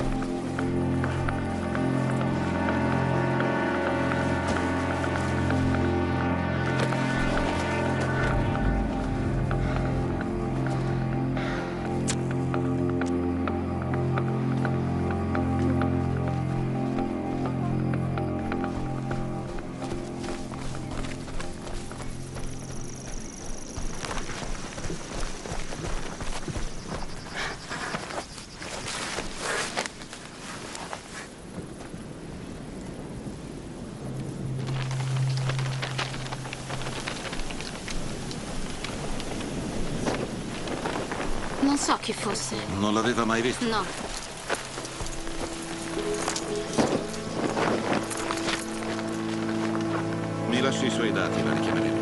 S7: Non so chi fosse.
S4: Non l'aveva mai visto?
S7: No.
S4: Mi lasci i suoi dati, la richiameremo.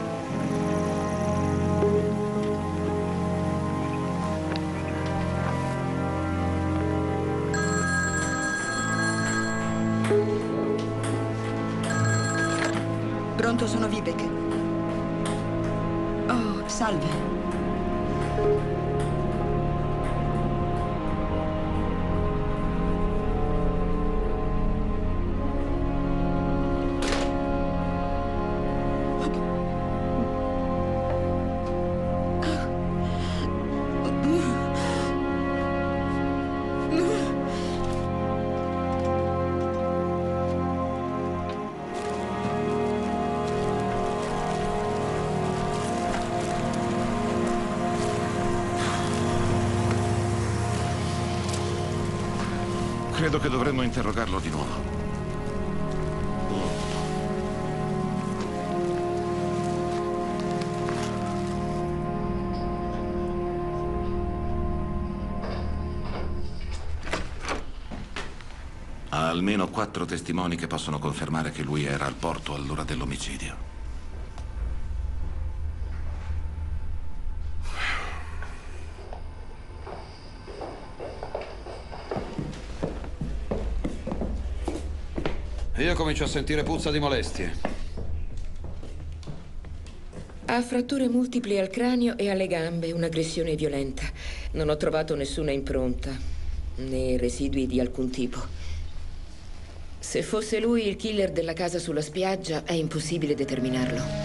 S14: Pronto, sono Vivek. Oh, salve.
S4: Credo che dovremmo interrogarlo di nuovo. Ha almeno quattro testimoni che possono confermare che lui era al porto all'ora dell'omicidio.
S17: Io comincio a sentire puzza di molestie.
S15: Ha fratture multiple al cranio e alle gambe, un'aggressione violenta. Non ho trovato nessuna impronta, né residui di alcun tipo. Se fosse lui il killer della casa sulla spiaggia, è impossibile determinarlo.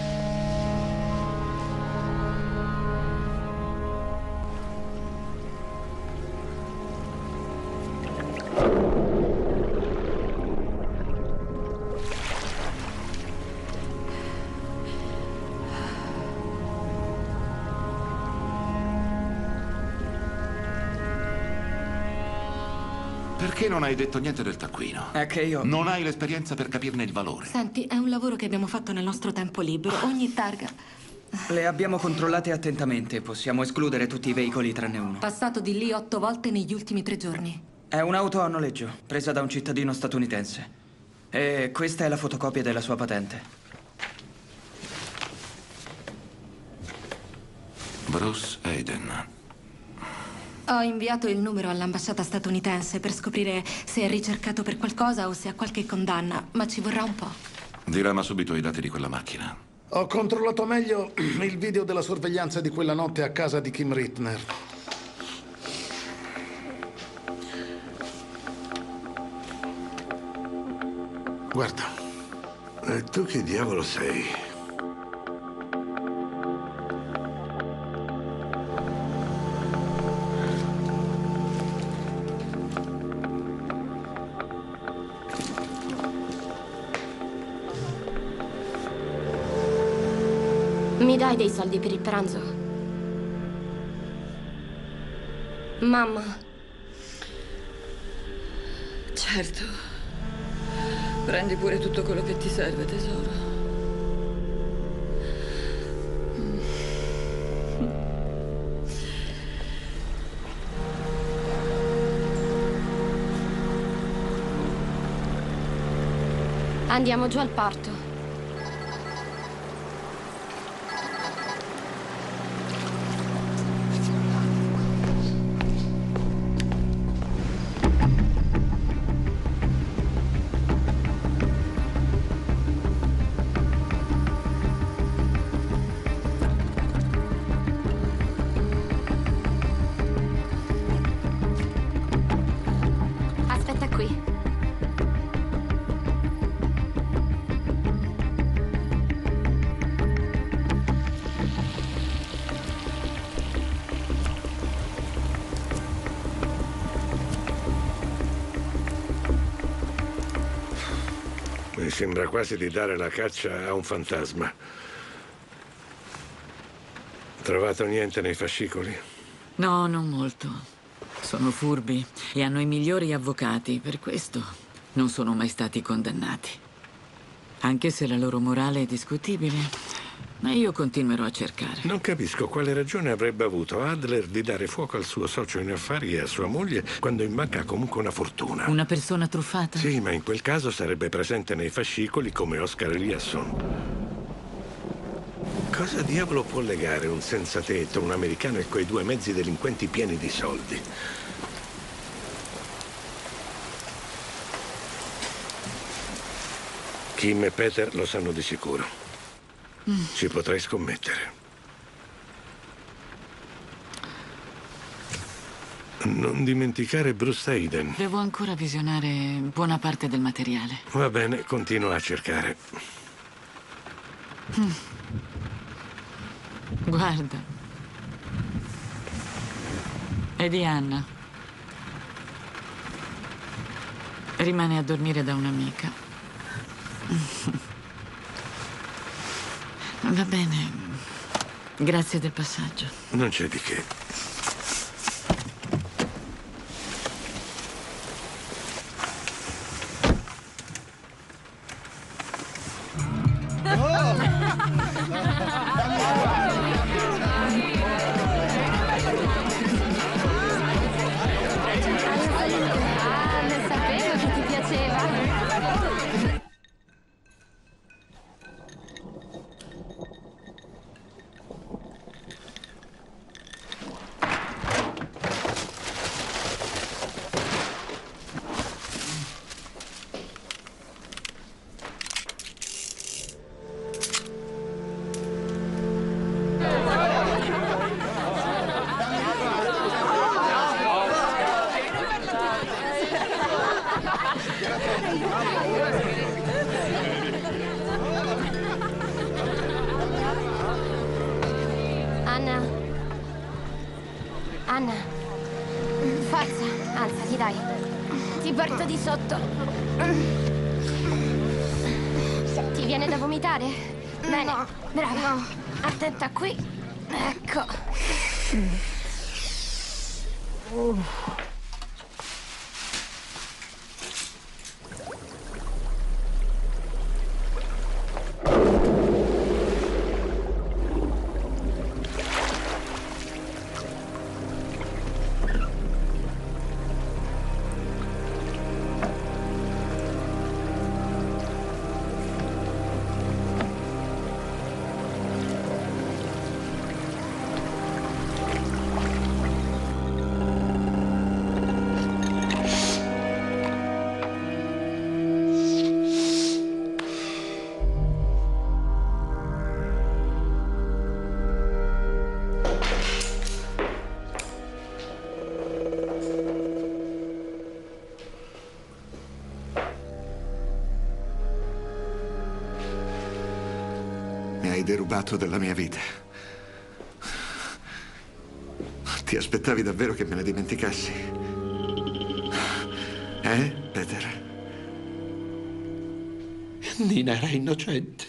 S4: Perché non hai detto niente del taccuino?
S1: È che io...
S4: Non hai l'esperienza per capirne il valore.
S7: Senti, è un lavoro che abbiamo fatto nel nostro tempo libero. Ogni targa...
S1: Le abbiamo controllate attentamente. Possiamo escludere tutti i veicoli tranne uno.
S7: Passato di lì otto volte negli ultimi tre giorni.
S1: È un'auto a noleggio, presa da un cittadino statunitense. E questa è la fotocopia della sua patente.
S4: Bruce Hayden.
S7: Ho inviato il numero all'ambasciata statunitense per scoprire se è ricercato per qualcosa o se ha qualche condanna, ma ci vorrà un po'.
S4: Dirama subito i dati di quella macchina.
S2: Ho controllato meglio il video della sorveglianza di quella notte a casa di Kim Rittner. Guarda.
S6: E tu che diavolo sei?
S18: Mi dai dei soldi per il pranzo? Mamma.
S10: Certo. Prendi pure tutto quello che ti serve, tesoro.
S18: Andiamo giù al porto. Aspetta qui.
S6: Mi sembra quasi di dare la caccia a un fantasma. Trovato niente nei fascicoli?
S11: No, non molto. Sono furbi e hanno i migliori avvocati, per questo non sono mai stati condannati. Anche se la loro morale è discutibile, Ma io continuerò a cercare.
S6: Non capisco quale ragione avrebbe avuto Adler di dare fuoco al suo socio in affari e a sua moglie quando in banca ha comunque una fortuna.
S11: Una persona truffata?
S6: Sì, ma in quel caso sarebbe presente nei fascicoli come Oscar Eliasson. Cosa diavolo può legare un senza tetto, un americano e quei due mezzi delinquenti pieni di soldi? Kim e Peter lo sanno di sicuro.
S11: Mm.
S6: Ci potrei scommettere. Non dimenticare Bruce Hayden.
S11: Devo ancora visionare buona parte del materiale.
S6: Va bene, continua a cercare.
S11: Mm. Guarda. È di Anna. Rimane a dormire da un'amica. Va bene. Grazie del passaggio.
S6: Non c'è di che.
S18: Sapevo che ti piaceva. Anna. Anna. Forza, alzati, dai. Ti porto di sotto. Ti viene da vomitare? Bene, no, brava. No. Attenta qui. Ecco. Uh.
S9: Mi hai derubato della mia vita. Ti aspettavi davvero che me ne dimenticassi? Eh, Peter?
S17: Nina era innocente.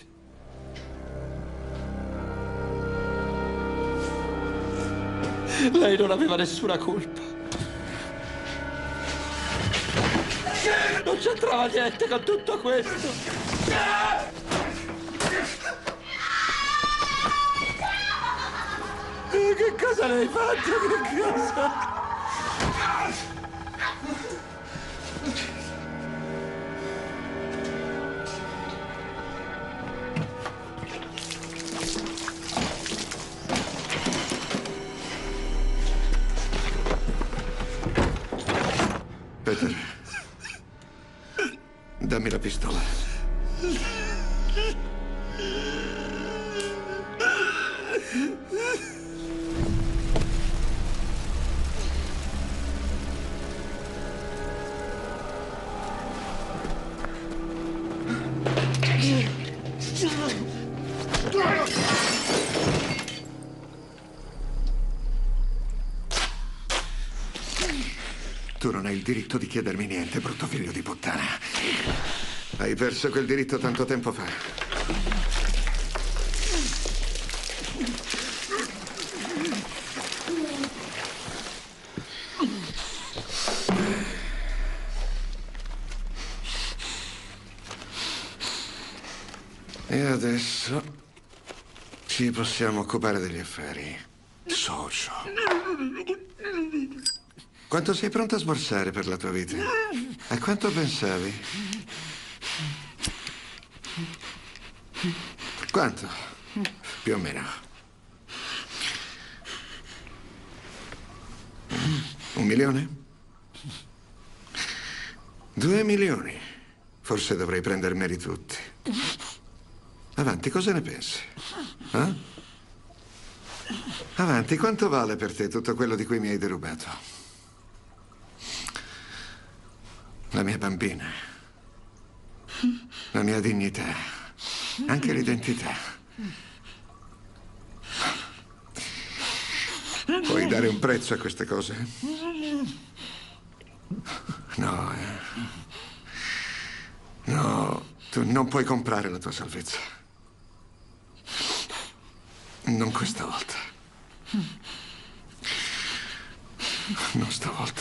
S17: Lei non aveva nessuna colpa. Non c'entrava niente con tutto questo. Che cosa le hai fatto? Che cosa?
S9: Peter, dammi la pistola. Tu non hai il diritto di chiedermi niente, brutto figlio di puttana. Hai perso quel diritto tanto tempo fa. E adesso Ci possiamo occupare degli affari, socio. Quanto sei pronto a sborsare per la tua vita? A quanto pensavi? Quanto? Più o meno. Un milione? Due milioni. Forse dovrei prendermeli tutti. Avanti, cosa ne pensi? Eh? Avanti, quanto vale per te tutto quello di cui mi hai derubato? La mia bambina. La mia dignità. Anche l'identità. Puoi dare un prezzo a queste cose? No, eh. No, tu non puoi comprare la tua salvezza. Non questa volta. Non stavolta.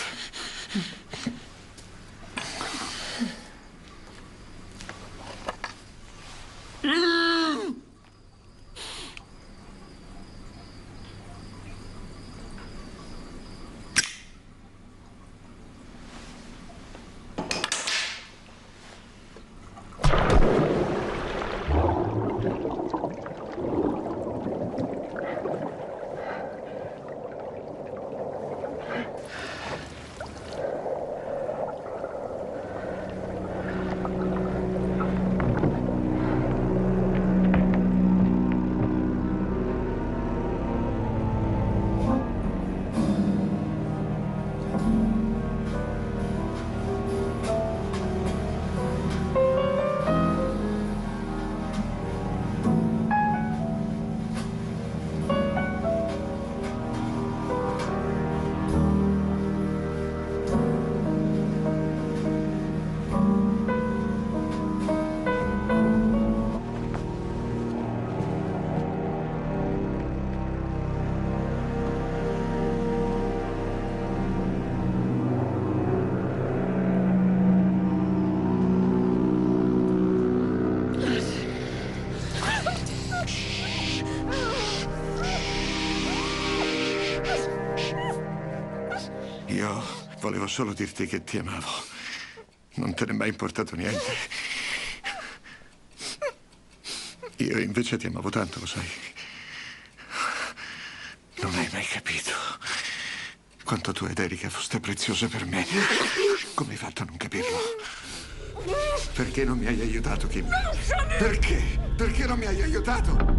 S9: Volevo solo dirti che ti amavo. Non te ne è mai importato niente. Io invece ti amavo tanto, lo sai. Non hai mai capito quanto tu ed Erika foste preziose per me. Come hai fatto a non capirlo? Perché non mi hai aiutato, Kim? Perché? Perché non mi hai aiutato?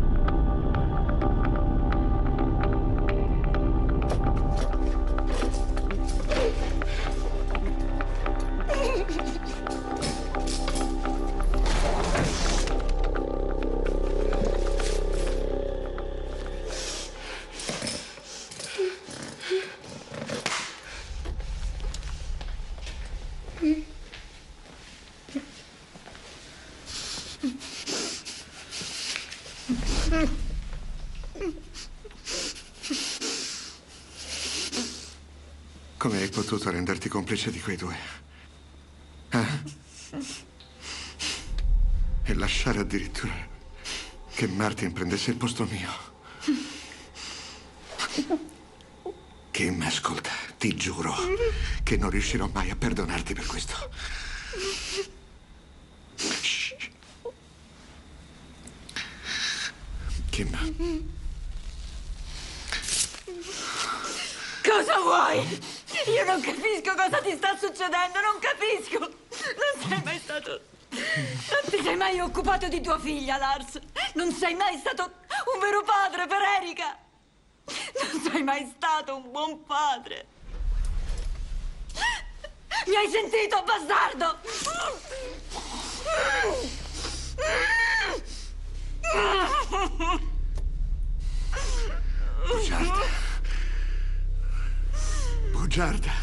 S9: Come hai potuto renderti complice di quei due? Eh? E lasciare addirittura che Martin prendesse il posto mio. Kim, ascolta, ti giuro che non riuscirò mai a perdonarti per questo. Shh. Kim.
S10: Cosa vuoi? Io non capisco cosa ti sta succedendo, non capisco. Non sei mai stato... Non ti sei mai occupato di tua figlia, Lars. Non sei mai stato un vero padre per Erika. Non sei mai stato un buon padre. Mi hai sentito, bastardo?
S9: Bugiarda. Bugiarda.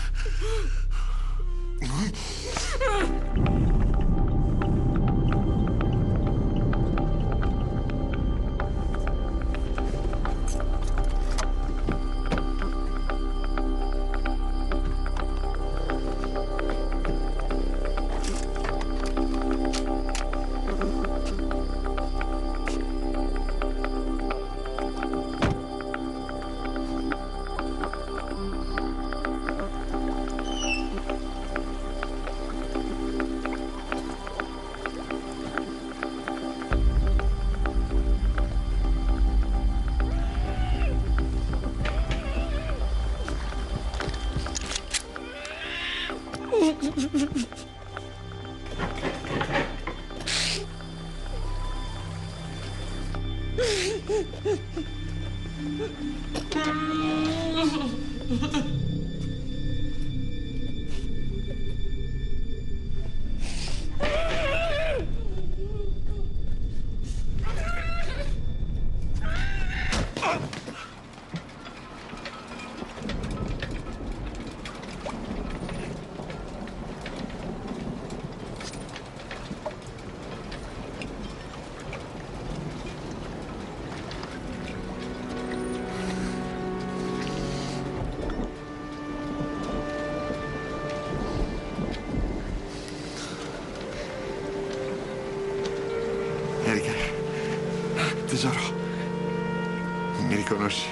S9: Erika, tesoro, mi riconosci?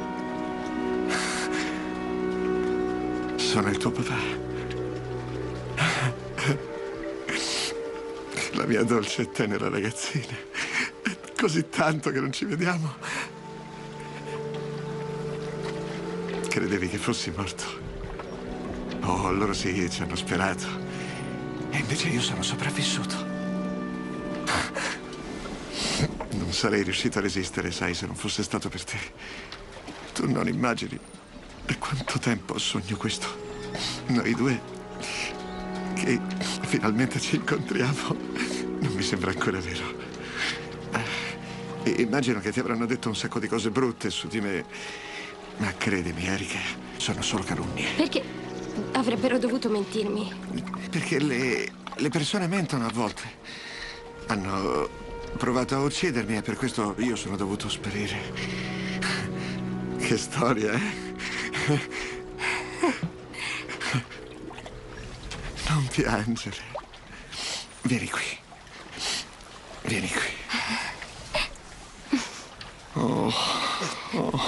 S9: Sono il tuo papà. La mia dolce e tenera ragazzina. È così tanto che non ci vediamo. Credevi che fossi morto? Oh, loro sì, ci hanno sperato. E invece io sono sopravvissuto. Non sarei riuscito a resistere, sai, se non fosse stato per te. Tu non immagini da quanto tempo sogno questo. Noi due, che finalmente ci incontriamo. Non mi sembra ancora vero. E immagino che ti avranno detto un sacco di cose brutte su di me. Ma credimi, Erika, sono solo calunnie.
S18: Perché avrebbero dovuto mentirmi?
S9: Perché le, le persone mentono a volte. Hanno provato a uccidermi e per questo io sono dovuto sparire. Che storia, eh? Non piangere. Vieni qui. Vieni qui. Oh, oh.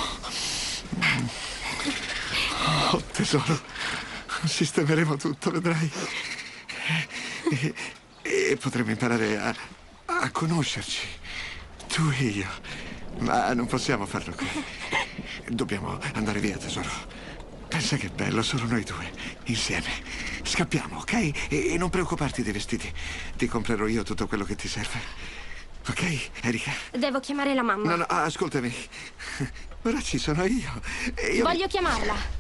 S9: Oh, tesoro. Sistemeremo tutto, vedrai. E, e potremo imparare a... a conoscerci, tu e io. Ma non possiamo farlo qui. Dobbiamo andare via, tesoro. Pensa che bello, solo noi due, insieme. Scappiamo, ok? E, e non preoccuparti dei vestiti. Ti comprerò io tutto quello che ti serve. Ok, Erika?
S18: Devo chiamare la mamma.
S9: No, no, ascoltami. Ora ci sono io. E io
S18: Voglio chiamarla.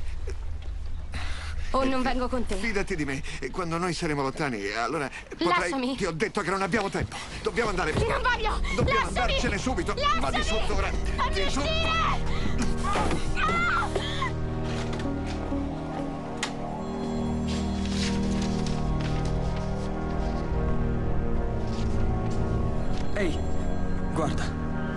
S18: O non vengo con te.
S9: Fidati di me. Quando noi saremo lontani, allora potrai...
S18: Lasciami.
S9: Ti ho detto che non abbiamo tempo. Dobbiamo andare.
S18: Non voglio.
S9: Dobbiamo
S18: Lasciami.
S9: andarcene subito.
S18: Lasciami.
S9: Va di sotto ora.
S18: Fammi
S9: Di sotto.
S1: Ehi, guarda.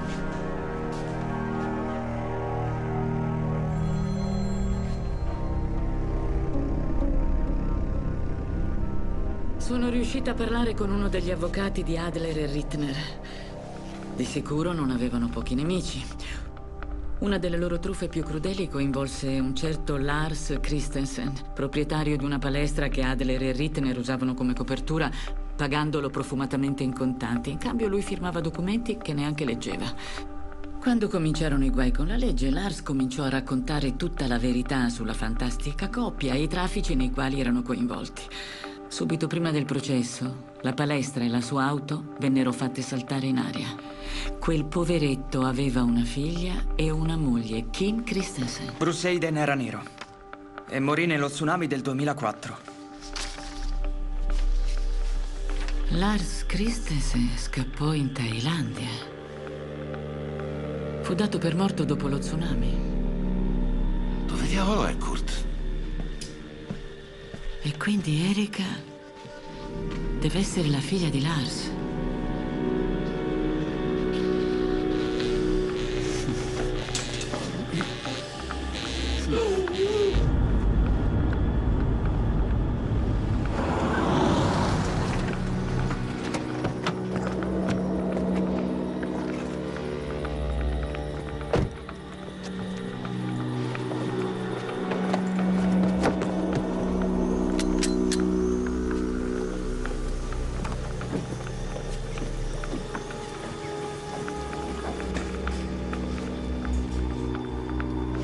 S11: Sono riuscita a parlare con uno degli avvocati di Adler e Rittner. Di sicuro non avevano pochi nemici. Una delle loro truffe più crudeli coinvolse un certo Lars Christensen, proprietario di una palestra che Adler e Rittner usavano come copertura, pagandolo profumatamente in contanti. In cambio lui firmava documenti che neanche leggeva. Quando cominciarono i guai con la legge, Lars cominciò a raccontare tutta la verità sulla fantastica coppia e i traffici nei quali erano coinvolti. Subito prima del processo, la palestra e la sua auto vennero fatte saltare in aria. Quel poveretto aveva una figlia e una moglie, Kim Christensen.
S1: Bruce Hayden era nero e morì nello tsunami del duemilaquattro.
S11: Lars Christensen scappò in Thailandia. Fu dato per morto dopo lo tsunami.
S4: Dove diavolo è Kurt?
S11: E quindi Erika deve essere la figlia di Lars.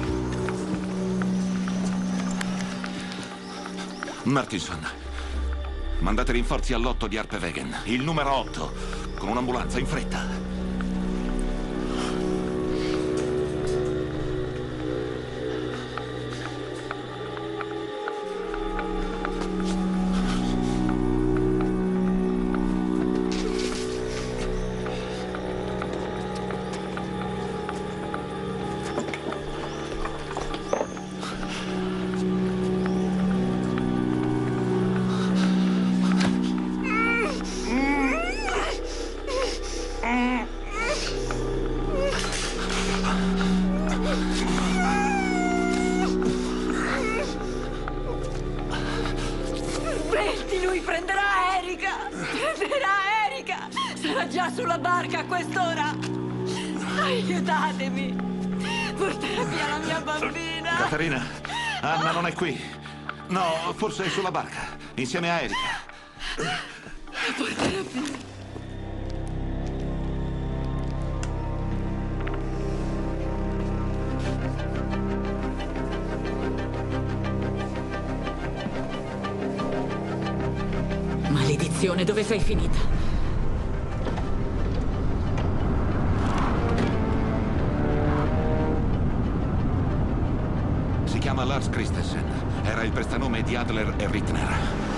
S4: Martinson, Mandate rinforzi all'otto di Arpevegen. Il numero otto. Con un'ambulanza, in fretta.
S10: Smetti, lui prenderà Erika! Prenderà Erika! Sarà già sulla barca a quest'ora! Aiutatemi! Porterà via la mia bambina!
S4: Caterina, Anna non è qui. No, forse è sulla barca, insieme a Erika.
S10: Porterà via...
S11: Maledizione, dove sei finita?
S4: Si chiama Lars Christensen. Era il prestanome di Adler e Rittner.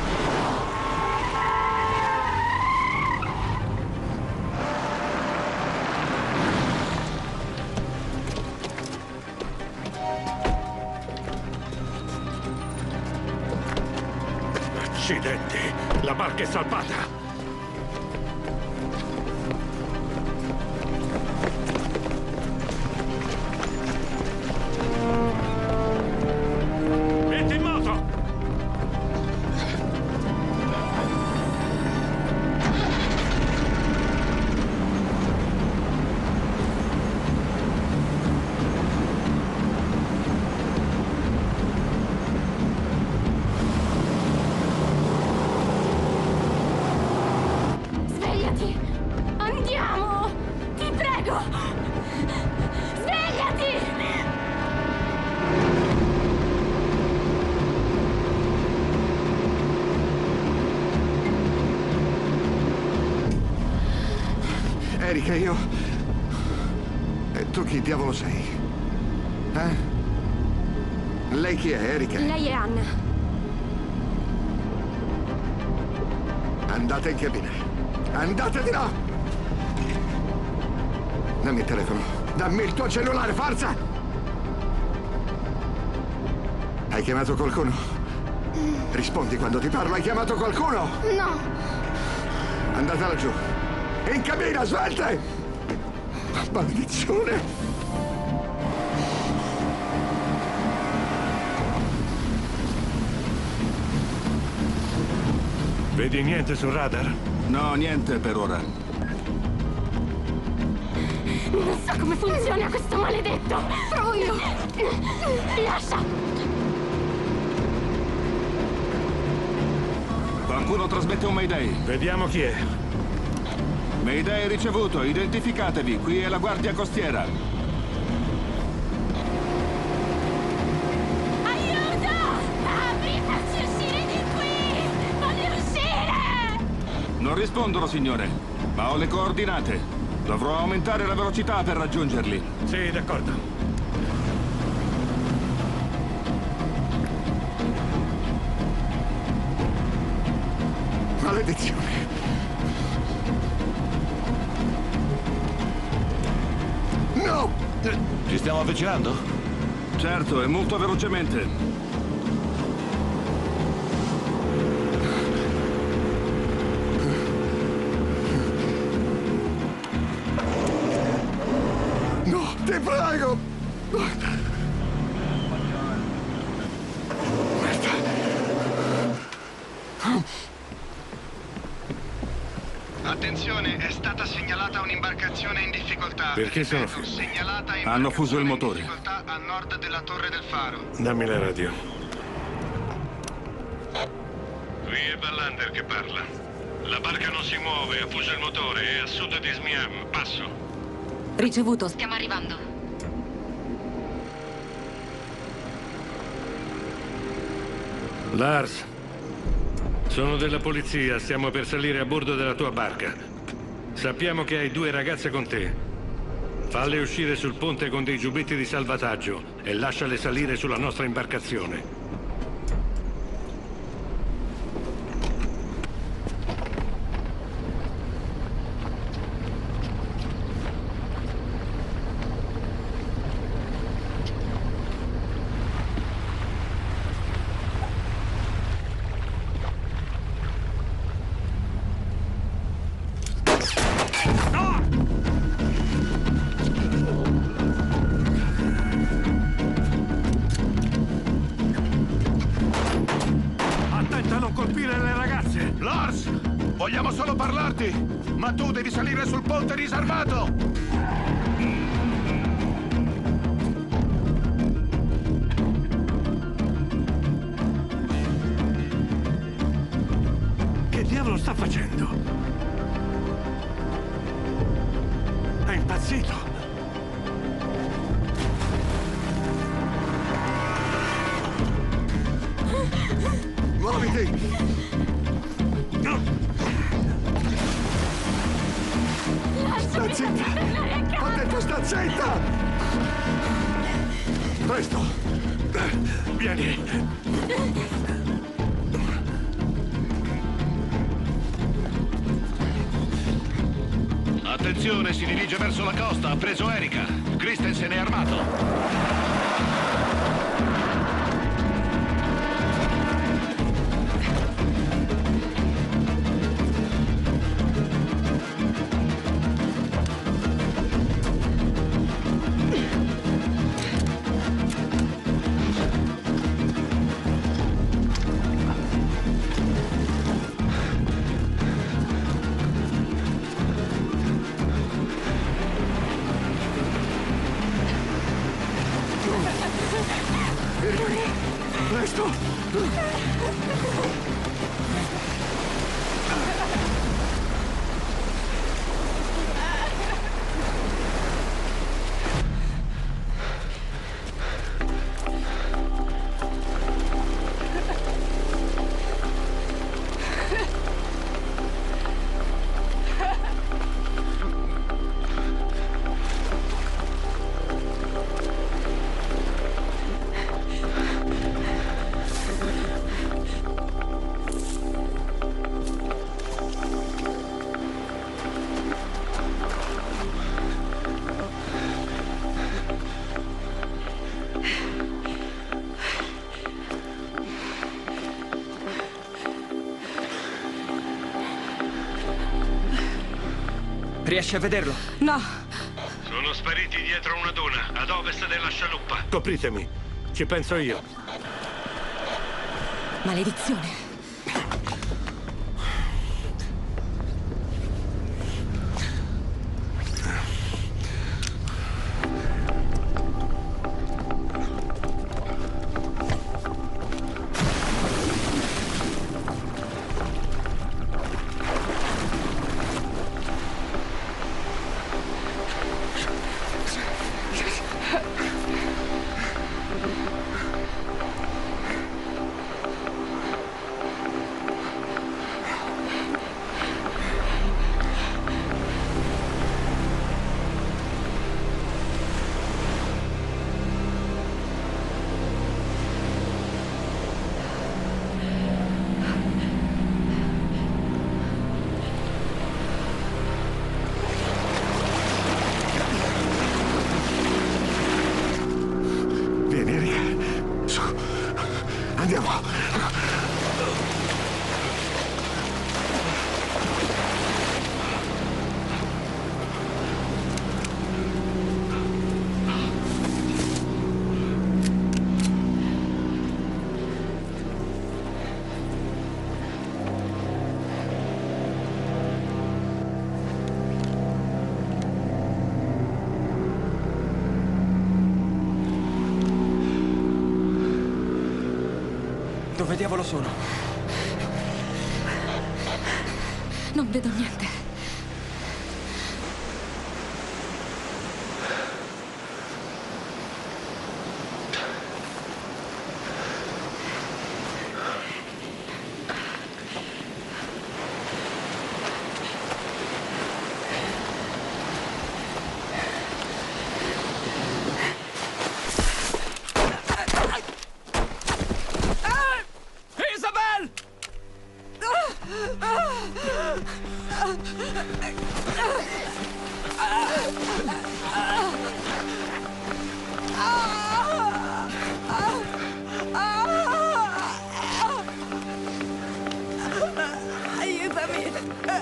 S6: Accidenti! La barca è salpata! Metti in moto!
S18: Svegliati! Andiamo! Ti prego! Svegliati!
S9: Erika, io... E tu chi diavolo sei? Eh? Lei chi è, Erika?
S18: Lei è Anna.
S9: Andate in cabina. Andate di là! Dammi il telefono. Dammi il tuo cellulare, forza! Hai chiamato qualcuno? Rispondi quando ti parlo. Hai chiamato qualcuno?
S18: No!
S9: Andate laggiù. In cabina, svelte! Maledizione!
S6: Vedi niente sul radar?
S16: No, niente per ora.
S18: Non so come funziona questo maledetto! Provo io! Lascia!
S16: Qualcuno trasmette un Mayday.
S6: Vediamo chi è.
S16: Mayday ricevuto, identificatevi. Qui è la guardia costiera.
S18: Aiuto! Apri, facci uscire di qui! Voglio uscire!
S16: Non rispondono, signore, ma ho le coordinate. Dovrò aumentare la velocità per raggiungerli.
S6: Sì, d'accordo.
S9: Maledizione! No!
S4: Ci stiamo avvicinando?
S16: Certo, e molto velocemente.
S9: No, ti prego!
S19: Attenzione, è stata segnalata un'imbarcazione in difficoltà.
S6: Perché sono
S19: Ripeto,
S6: fermi?
S19: segnalata
S16: Hanno fuso il
S19: in
S16: motore.
S19: difficoltà a nord della torre del faro.
S6: Dammi la radio.
S20: Qui è Ballander che parla. La barca non si muove, ha fuso il motore, è a sud di Smiam. Passo.
S7: Ricevuto, stiamo arrivando.
S6: Lars, Sono della polizia, stiamo per salire a bordo della tua barca. Sappiamo che hai due ragazze con te. Falle uscire sul ponte con dei giubbetti di salvataggio e lasciale salire sulla nostra imbarcazione.
S4: Vogliamo solo parlarti! Ma tu devi salire sul ponte disarmato!
S6: Che diavolo sta facendo? È impazzito!
S9: Muoviti! Sta zitta! Ho detto sta zitta! Presto!
S6: Vieni!
S4: Attenzione, si dirige verso la costa, ha preso Erika. Christensen è armato.
S1: Riesci a vederlo?
S7: No.
S20: Sono spariti dietro una duna, ad ovest della scialuppa.
S6: Copritemi. Ci penso io.
S7: Maledizione.
S1: Dove diavolo sono?
S7: Non vedo niente.
S10: Aiutami!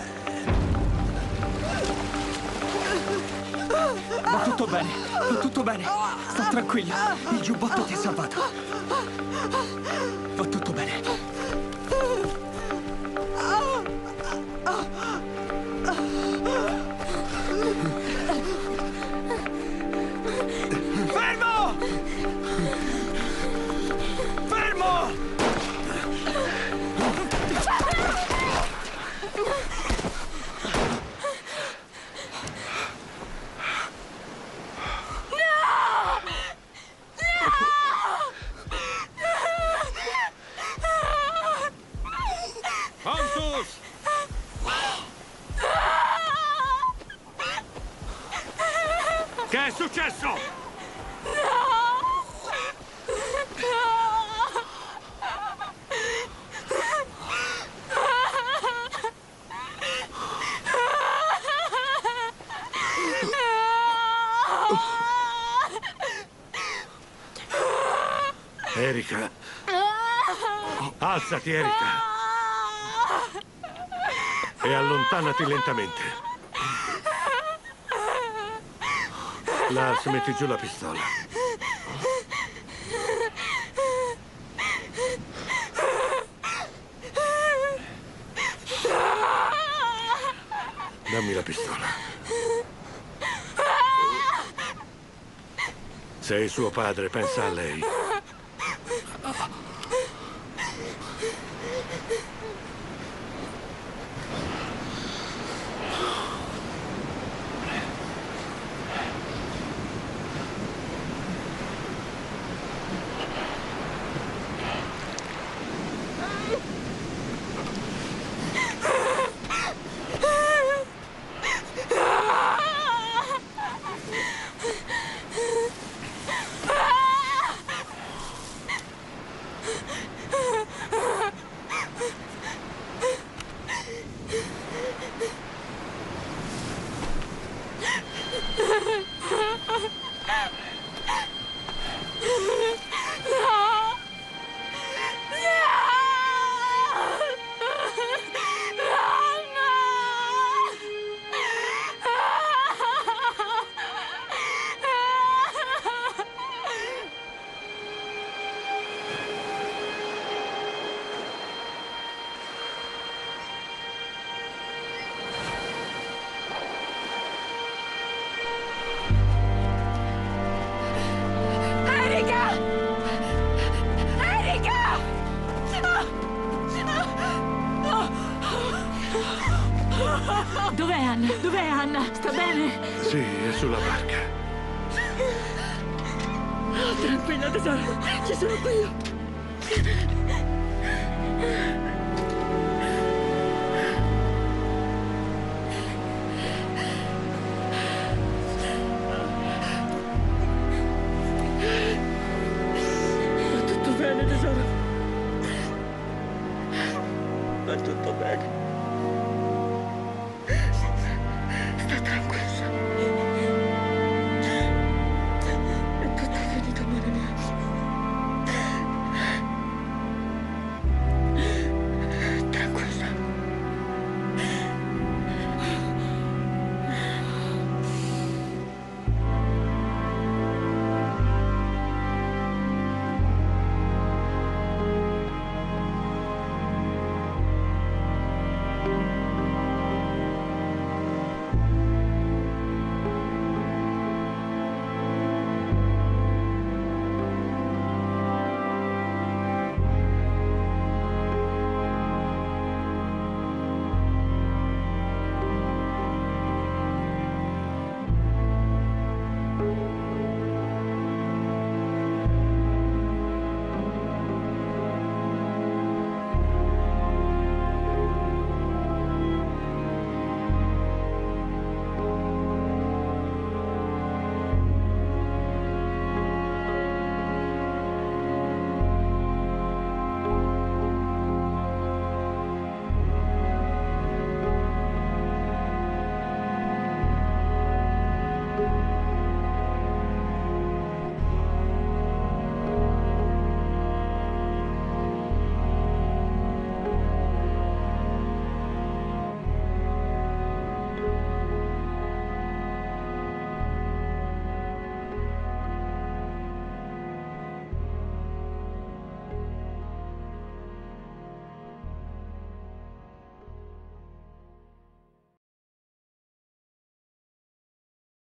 S1: Va tutto bene, va tutto bene. Sta tranquilla. Il giubbotto ti ha salvato. Va tutto bene. Fermo! Fermo!
S16: Pontus! Che è successo?
S6: Erika. Alzati, Erika. E allontanati lentamente. Lars, metti giù la pistola. Dammi la pistola. Sei suo padre, pensa a lei.
S11: Dov'è Anna? Dov'è Anna? Sta bene?
S6: Sì, è sulla barca.
S11: Oh, tranquilla tesoro, ci sono qui io.